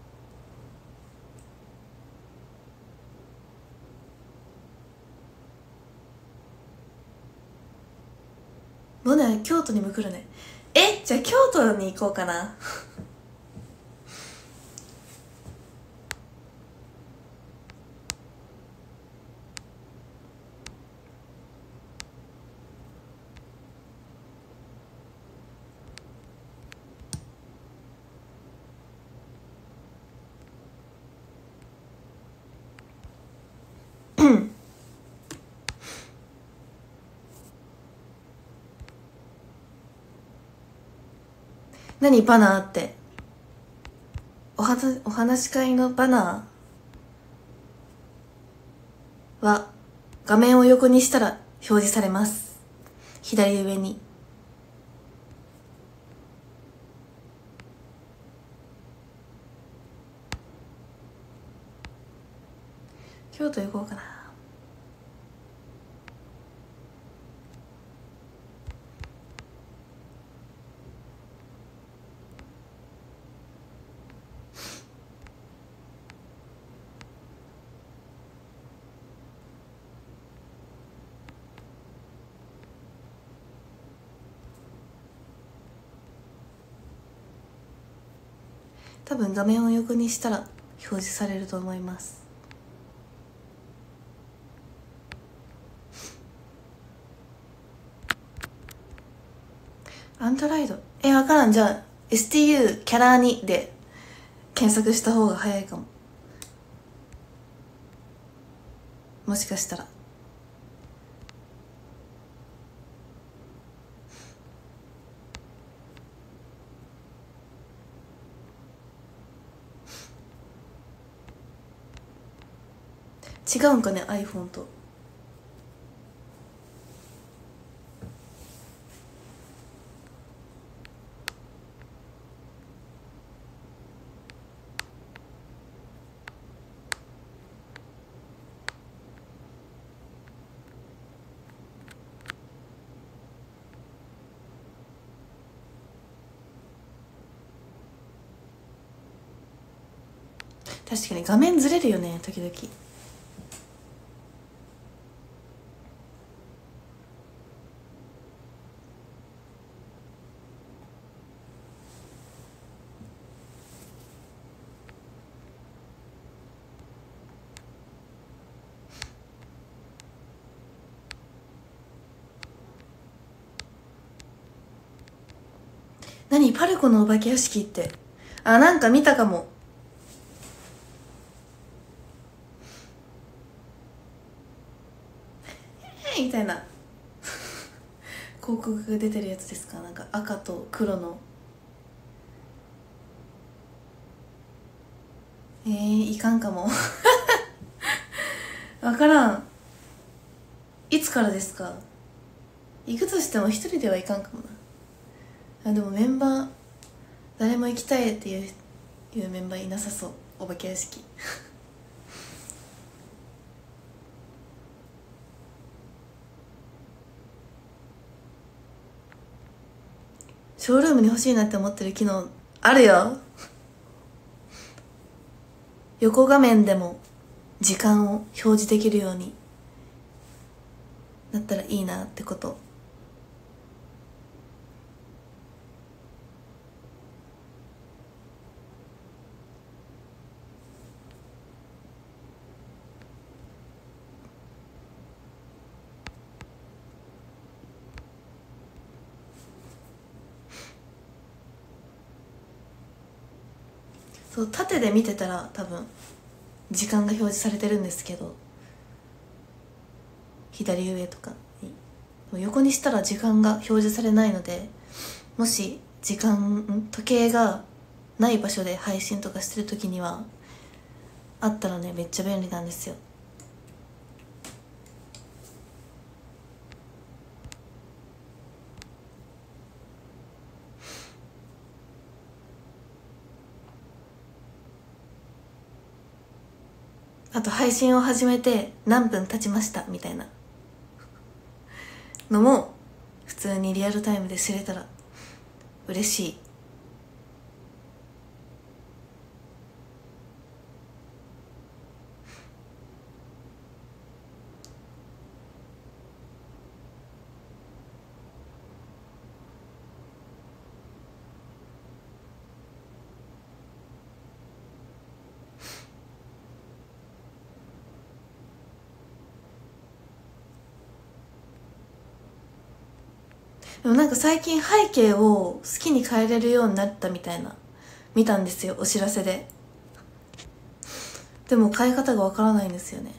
モネ京都にも来るね。じゃあ京都に行こうかな何バナーって。お話し会のバナーは画面を横にしたら表示されます。左上に。京都行こうかな。多分画面を横にしたら表示されると思います。アンドロイドわからん。じゃあ STU キャラ2で検索した方が早いかも。もしかしたら。違うんかね iPhone と。 確かに画面ずれるよね時々。何パルコのお化け屋敷って。あ、なんか見たかも。みたいな広告が出てるやつですか。なんか赤と黒の。いかんかもわからん。いつからですか。行くとしても一人ではいかんかもな。あ、でもメンバー誰も行きたいっていうメンバーいなさそう。お化け屋敷ショールームに欲しいなって思ってる機能あるよ。横画面でも時間を表示できるようになったらいいなってこと。そう、縦で見てたら多分時間が表示されてるんですけど、左上とかに横にしたら時間が表示されないので、もし時計がない場所で配信とかしてる時にはあったらね、めっちゃ便利なんですよ。あと配信を始めて何分経ちましたみたいなのも普通にリアルタイムで知れたら嬉しい。でもなんか最近背景を好きに変えれるようになったみたいな見たんですよ、お知らせで。でも変え方がわからないんですよね。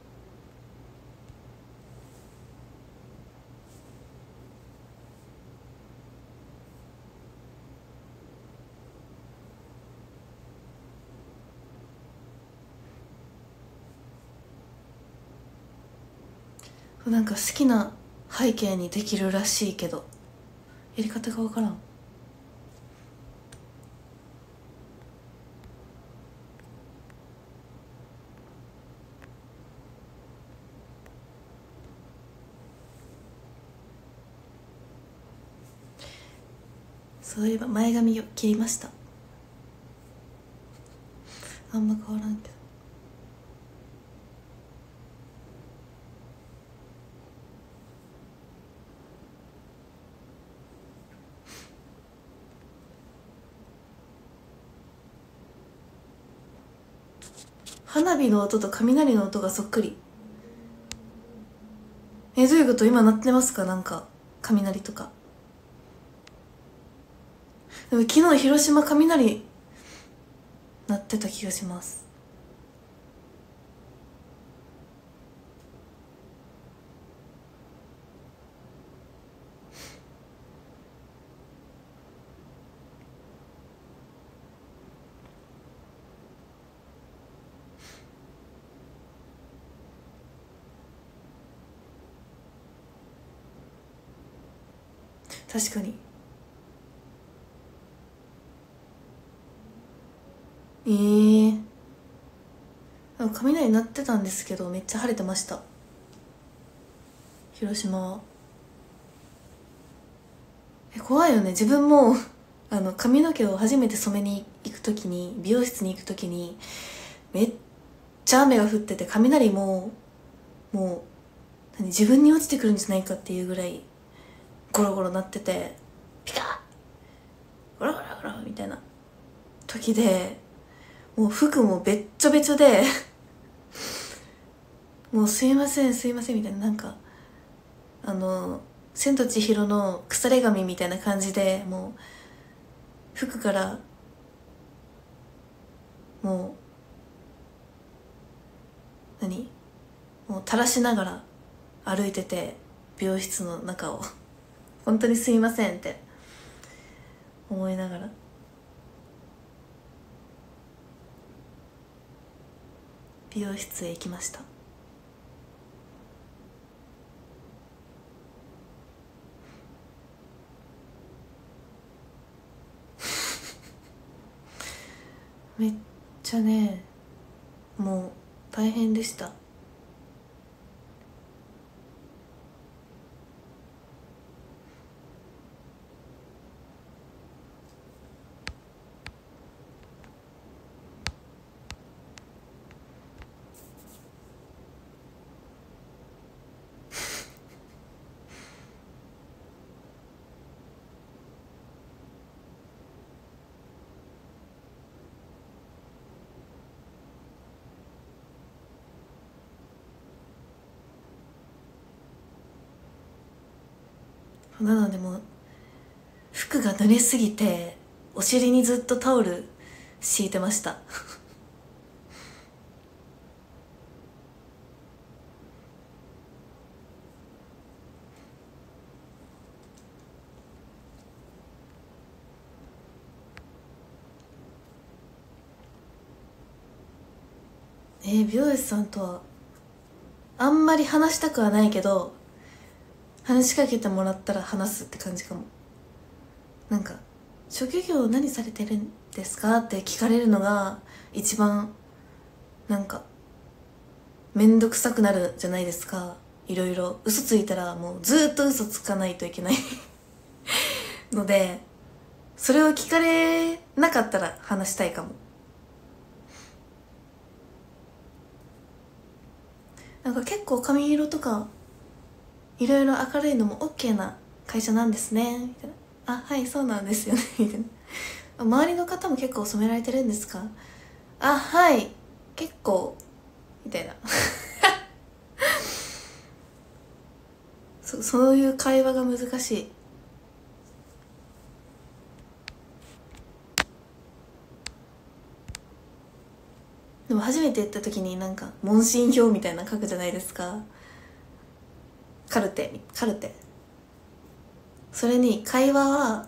なんか好きな背景にできるらしいけどやり方がわからん。そういえば前髪を切りました。あんま変わらんけど。花火の音と雷の音がそっくり。どういうこと。今鳴ってますか。なんか雷とか。でも昨日広島雷鳴ってた気がします。確かに。なんか雷鳴ってたんですけどめっちゃ晴れてました、広島は。怖いよね。自分も髪の毛を初めて染めに行く時に、美容室に行く時にめっちゃ雨が降ってて、雷も自分に落ちてくるんじゃないかっていうぐらいゴロゴロ鳴ってて、ピカッゴロゴロゴロみたいな時で、もう服もべっちょべちょでもうすいませんすいませんみたいな、なんか千と千尋の腐れ髪みたいな感じで、もう服からもうもう垂らしながら歩いてて、美容室の中を本当にすいませんって思いながら美容室へ行きました。めっちゃね、もう大変でした。なのでもう服が濡れすぎてお尻にずっとタオル敷いてました美容師さんとはあんまり話したくはないけど、話しかけてもらったら話すって感じかも。なんか職業何されてるんですかって聞かれるのが一番なんかめんどくさくなるじゃないですか。いろいろ嘘ついたらもうずっと嘘つかないといけないので、それを聞かれなかったら話したいかも。なんか結構髪色とかいろいろ明るいのも OK な会社なんですねみたいな。あ、はいそうなんですよねみたいな。周りの方も結構染められてるんですか？あ、はい結構みたいなそういう会話が難しい。でも初めて行った時になんか問診票みたいなの書くじゃないですか。カルテそれに会話は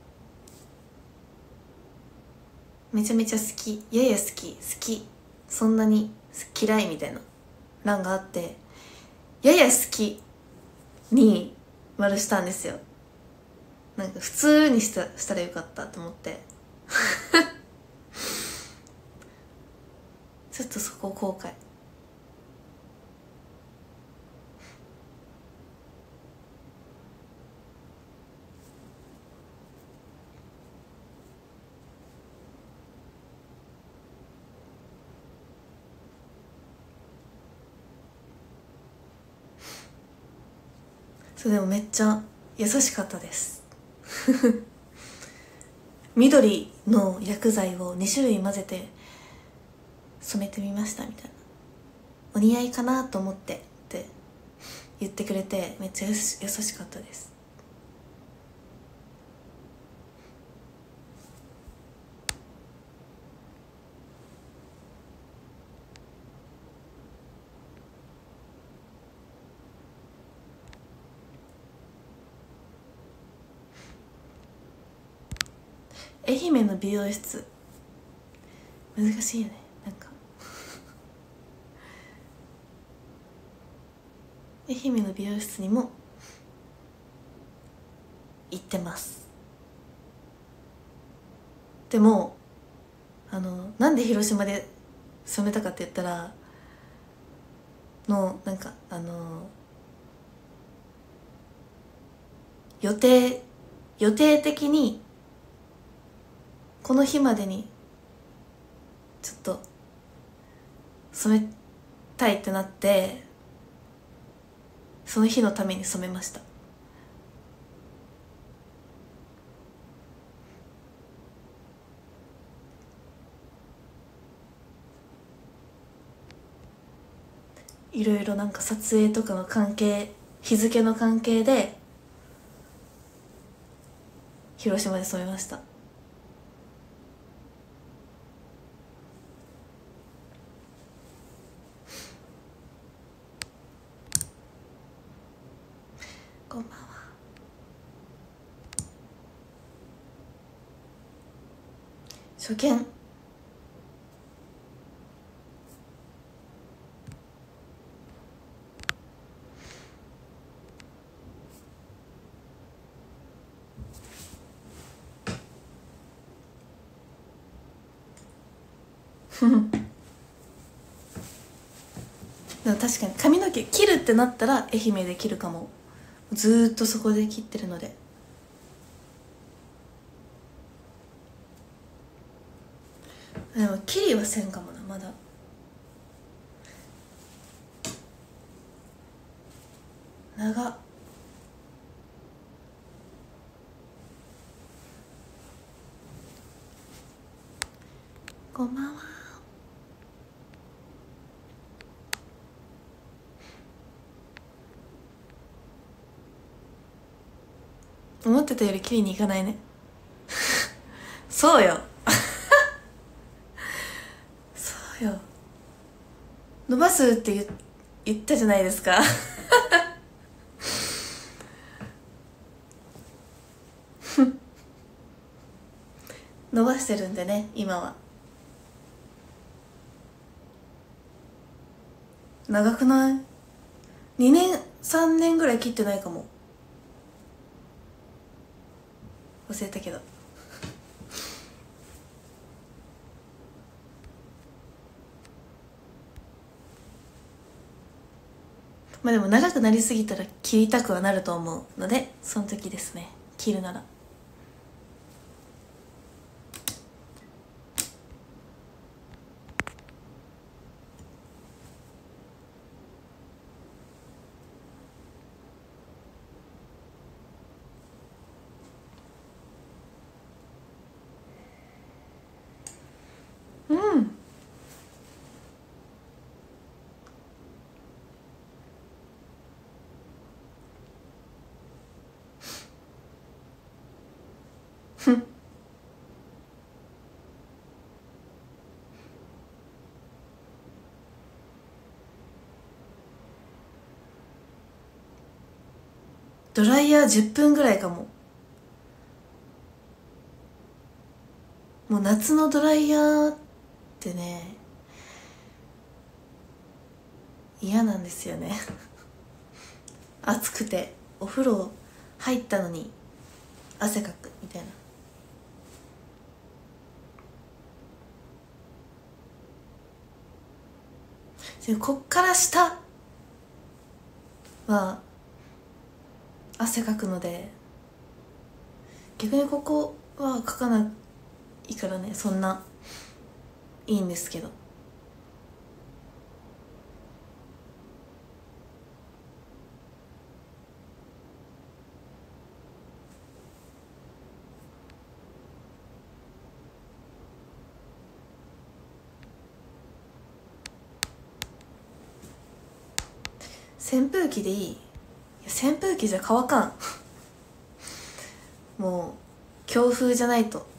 めちゃめちゃ好き、やや好き、そんなに嫌いみたいな欄があって、やや好きに丸したんですよ。なんか普通にしたらよかったと思ってちょっとそこ後悔。そう、でもめっちゃ優しかったです緑の薬剤を2種類混ぜて染めてみましたみたいな、お似合いかなと思ってって言ってくれて、めっちゃ優しかったです。愛媛の美容室難しいよね。なんか愛媛の美容室にも行ってます。でもなんで広島で染めたかって言ったらなんか予定的にこの日までにちょっと染めたいってなって、その日のために染めました。いろいろなんか撮影とかの関係、日付の関係で広島で染めました。こんばんは。初見でも確かに髪の毛切るってなったら愛媛で切るかも。ずーっとそこで切ってるので。でも切りはせんかもな、まだ。長っ。こんばんは。思ってたより切りに行かないね。そうよ。そうよ。伸ばすって言ったじゃないですか。伸ばしてるんでね、今は。長くない？ 2 年3年ぐらい切ってないかも。忘れたけど。まあでも長くなりすぎたら切りたくはなると思うので、その時ですね、切るなら。うん。ふん。ドライヤー10分ぐらいかも。もう夏のドライヤーってね、嫌なんですよね。暑くてお風呂入ったのに汗かくみたいな。こっから下は汗かくので、逆にここはかかないからね、そんないいんですけど。扇風機でいい。いや扇風機じゃ乾かん。もう強風じゃないと。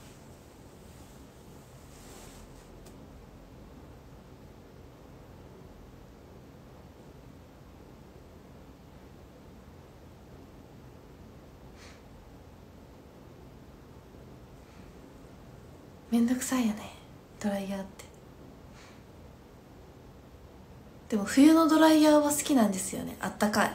めんどくさいよね、ドライヤーって。でも冬のドライヤーは好きなんですよね、あったかい。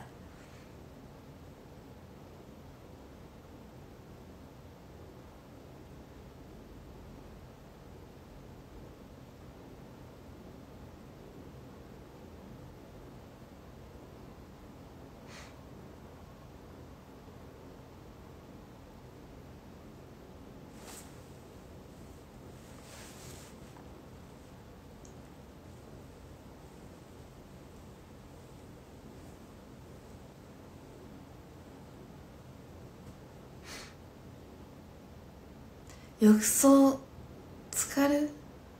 浴槽浸かる？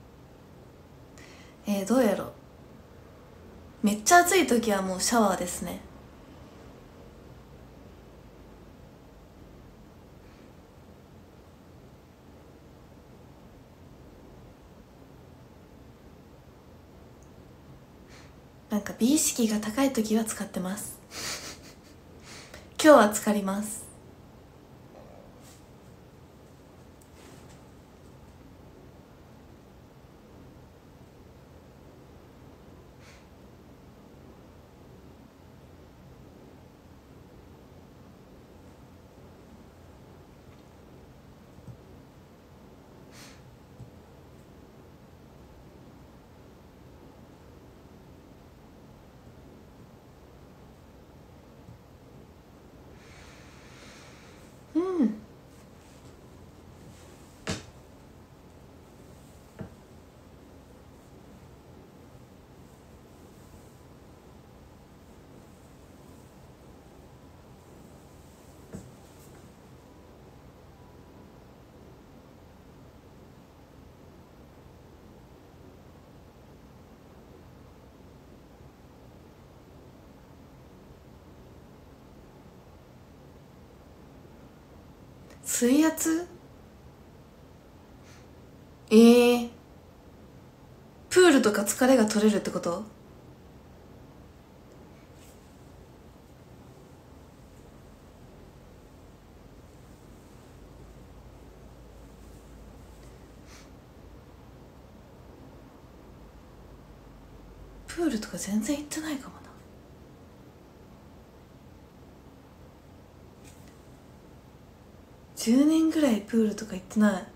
どうやろ。めっちゃ暑い時はもうシャワーですね。なんか美意識が高い時は使ってます今日は浸かります。うん。水圧？プールとか疲れが取れるってこと？プールとか全然行ってないかもな。10年ぐらいプールとか行ってない。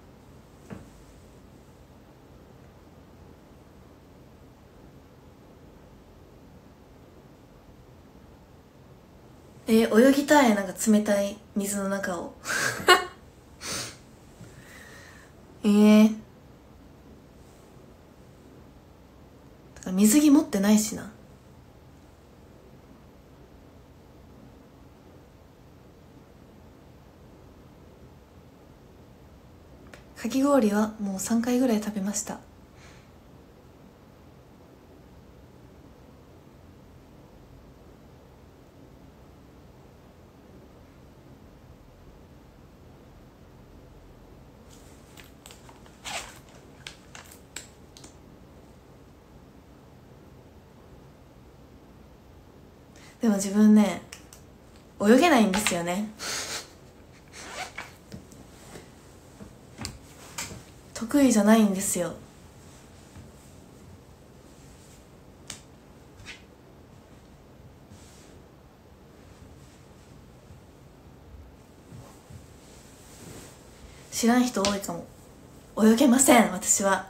泳ぎたい。なんか冷たい水の中をだから水着持ってないしな。かき氷はもう3回ぐらい食べました。でも自分ね、泳げないんですよね。得意じゃないんですよ。知らん人多いかも。泳げません私は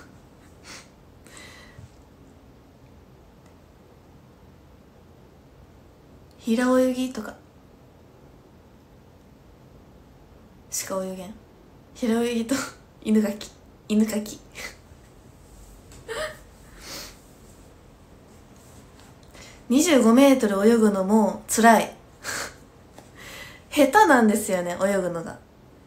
平泳ぎとかしか泳げん。平泳ぎと犬かき25メートル泳ぐのも辛い下手なんですよね、泳ぐのが。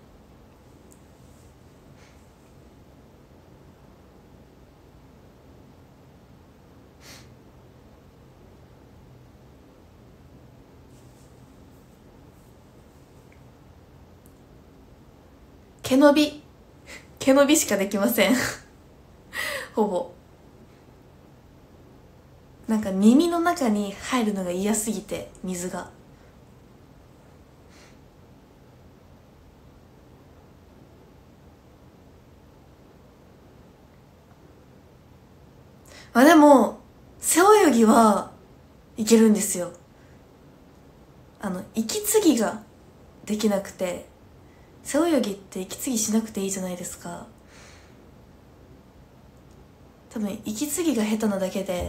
毛伸びしかできませんほぼ。なんか耳の中に入るのが嫌すぎて、水が。でも背泳ぎはいけるんですよ。息継ぎができなくて。背泳ぎって息継ぎしなくていいじゃないですか。多分息継ぎが下手なだけで、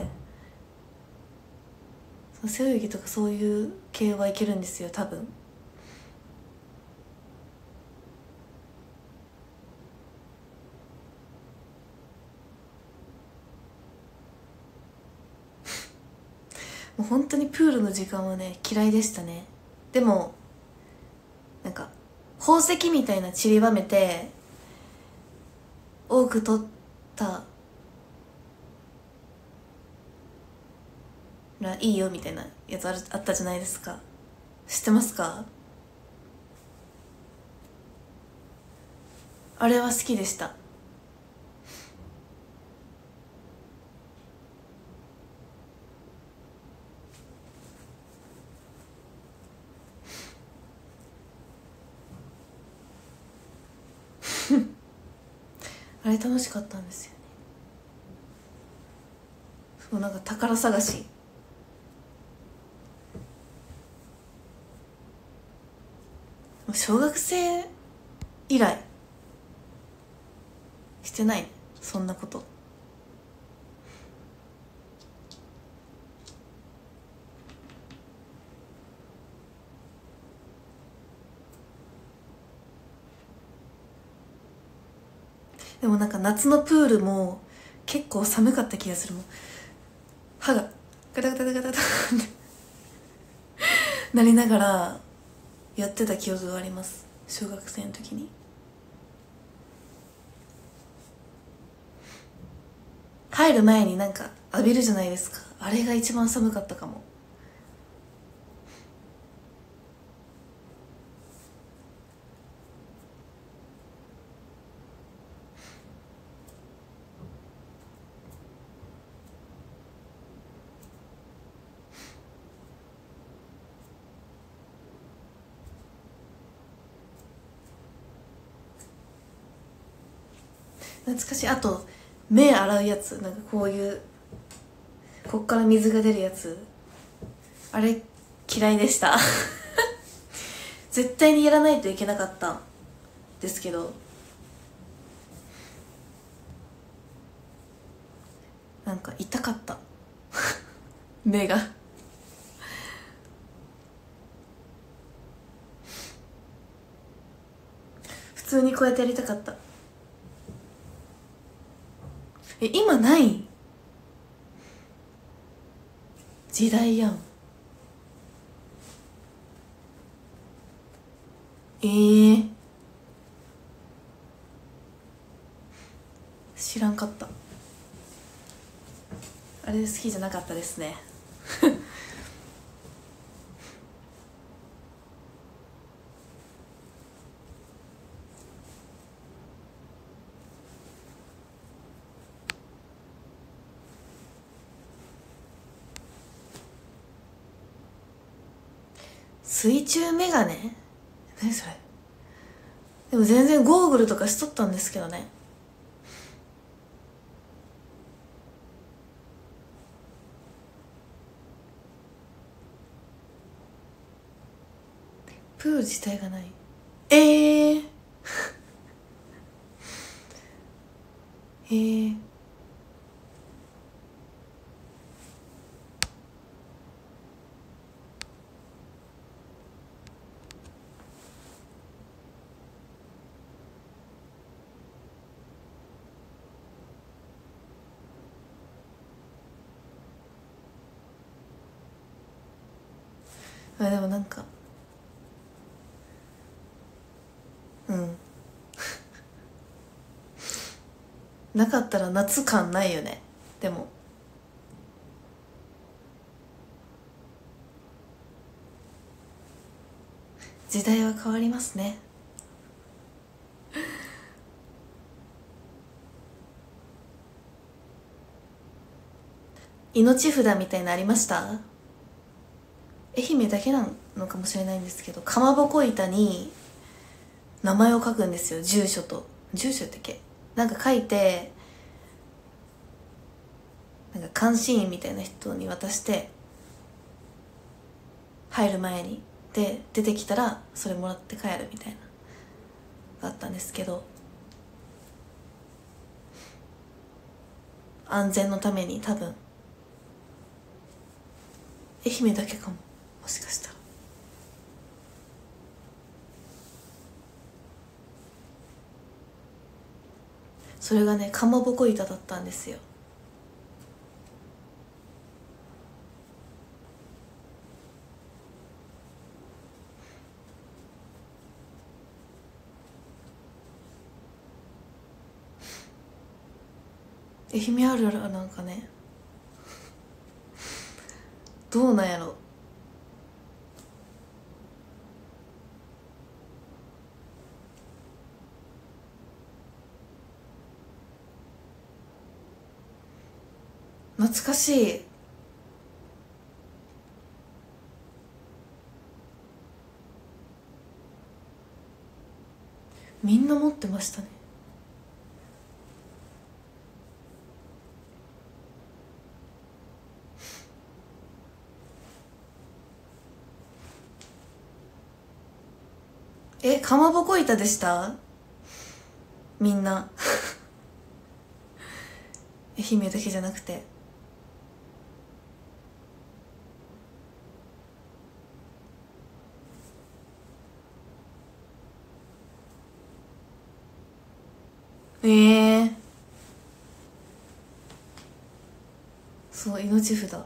背泳ぎとかそういう系はいけるんですよ多分。もう本当にプールの時間はね嫌いでしたね。でもなんか宝石みたいな散りばめて多く取ったらいいよみたいなやつあったじゃないですか。知ってますか？あれは好きでした。あれ楽しかったんですよね。そう、なんか宝探し。小学生以来してないね、そんなこと。でもなんか夏のプールも結構寒かった気がするもん。歯がガタガタガタガタってなりながらやってた記憶があります、小学生の時に。入る前になんか浴びるじゃないですか、あれが一番寒かったかも。懐かしい。あと目洗うやつ、なんかこういうこっから水が出るやつ、あれ嫌いでした絶対にやらないといけなかったんですけど、なんか痛かった目が普通にこうやってやりたかった。今ない？時代やん。知らんかった。あれ好きじゃなかったですね水中メガネ、何それ。でも全然ゴーグルとかしとったんですけどね。プール自体がない。えー、えー、あ、でもなんかうんなかったら夏感ないよね。でも時代は変わりますね。命札みたいなのありました？愛媛だけなのかもしれないんですけど、かまぼこ板に名前を書くんですよ。住所と、住所ってっけ、なんか書いて、なんか監視員みたいな人に渡して入る前に、で出てきたらそれもらって帰るみたいながあったんですけど、安全のために多分愛媛だけかも、もしかしたら。それがね、かまぼこ板だったんですよ。 愛媛あるあるなんかね、どうなんやろ。懐かしい。みんな持ってましたね。かまぼこ板でした、みんな。愛媛だけじゃなくて。そう、命札。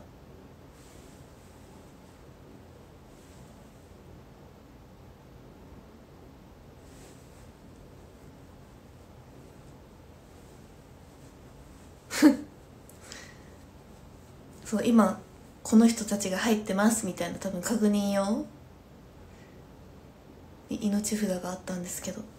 そう、今この人たちが入ってますみたいな、多分確認用に命札があったんですけど、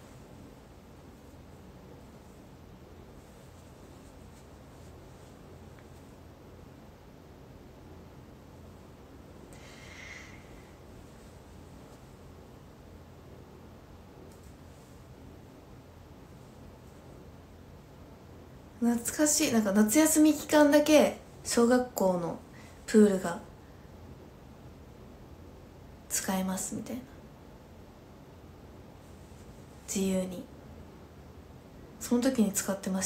懐かしい。なんか夏休み期間だけ小学校のプールが使えますみたいな、自由に。その時に使ってました。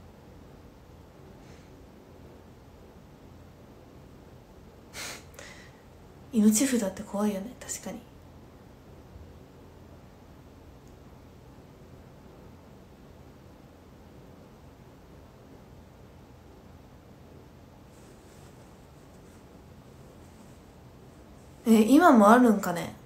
命札って怖いよね、確かに。今もあるんかね。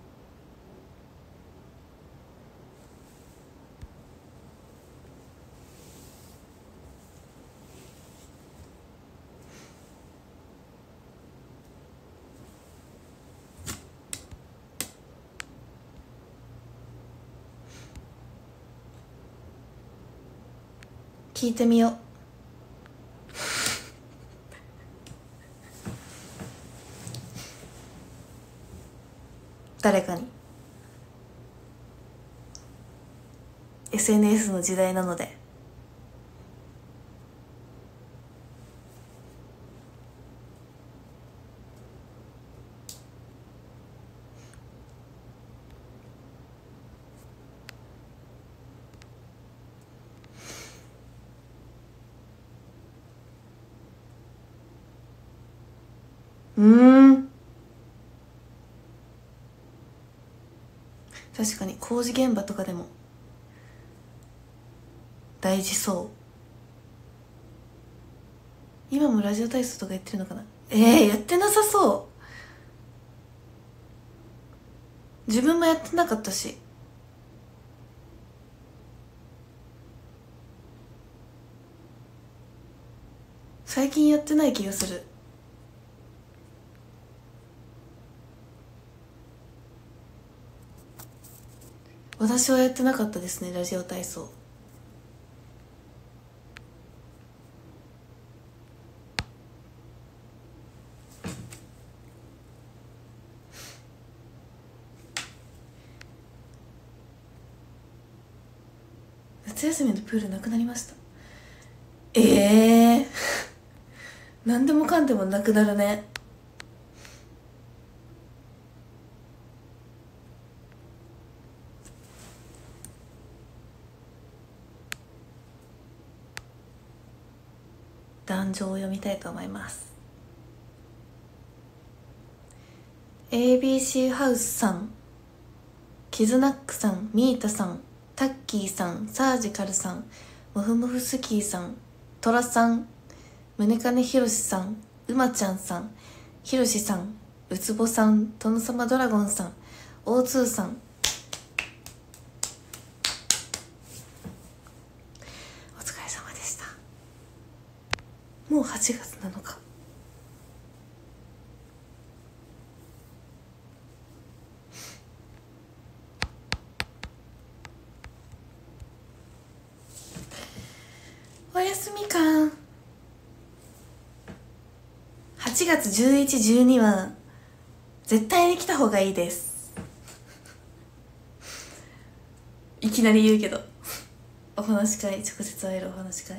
聞いてみよう。誰かに。 SNS の時代なので。確かに工事現場とかでも大事そう。今もラジオ体操とかやってるのかな。やってなさそう。自分もやってなかったし。最近やってない気がする。私はやってなかったですね、ラジオ体操。夏休みのプールなくなりました。何でもかんでもなくなるね。壇上を読みたいと思います。 ABC ハウスさん、キズナックさん、ミータさん、タッキーさん、サージカルさん、モフモフスキーさん、トラさん、宗金ひろしさん、うまちゃんさん、ひろしさん、うつぼさん、殿様ドラゴンさん、オーツーさん、お疲れ様でした。 もう8月なのか。おやすみかん。8月11、12は絶対に来た方がいいです。いきなり言うけどお話し会、直接会えるお話し会、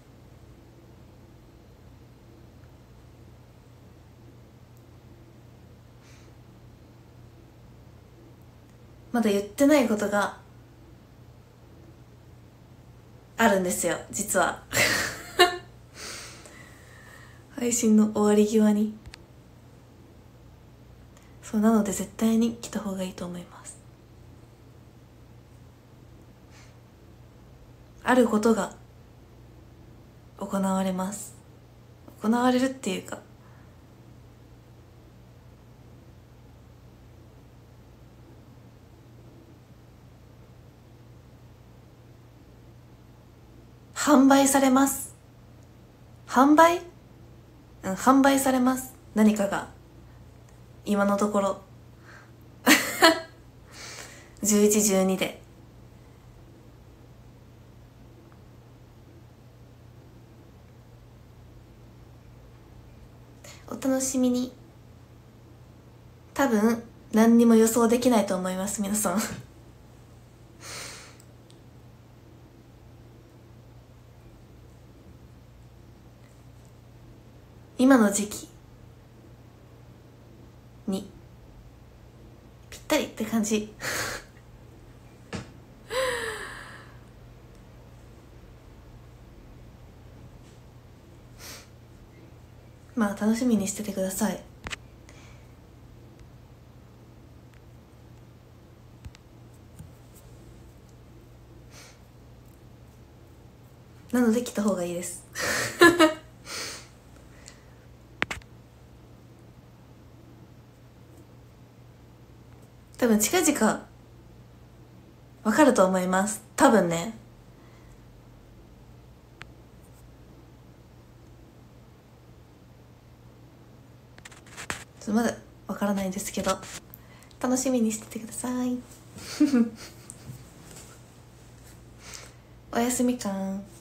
まだ言ってないことがあるんですよ、実は配信の終わり際に。そうなので絶対に来た方がいいと思います。あることが行われます。行われるっていうか、販売されます。販売されます。何かが今のところ11、12でお楽しみに。多分何にも予想できないと思います、皆さん今の時期にぴったりって感じまあ楽しみにしててください。なので来た方がいいです多分近々わかると思います。多分ね。まだわからないんですけど、楽しみにしててくださいおやすみかん。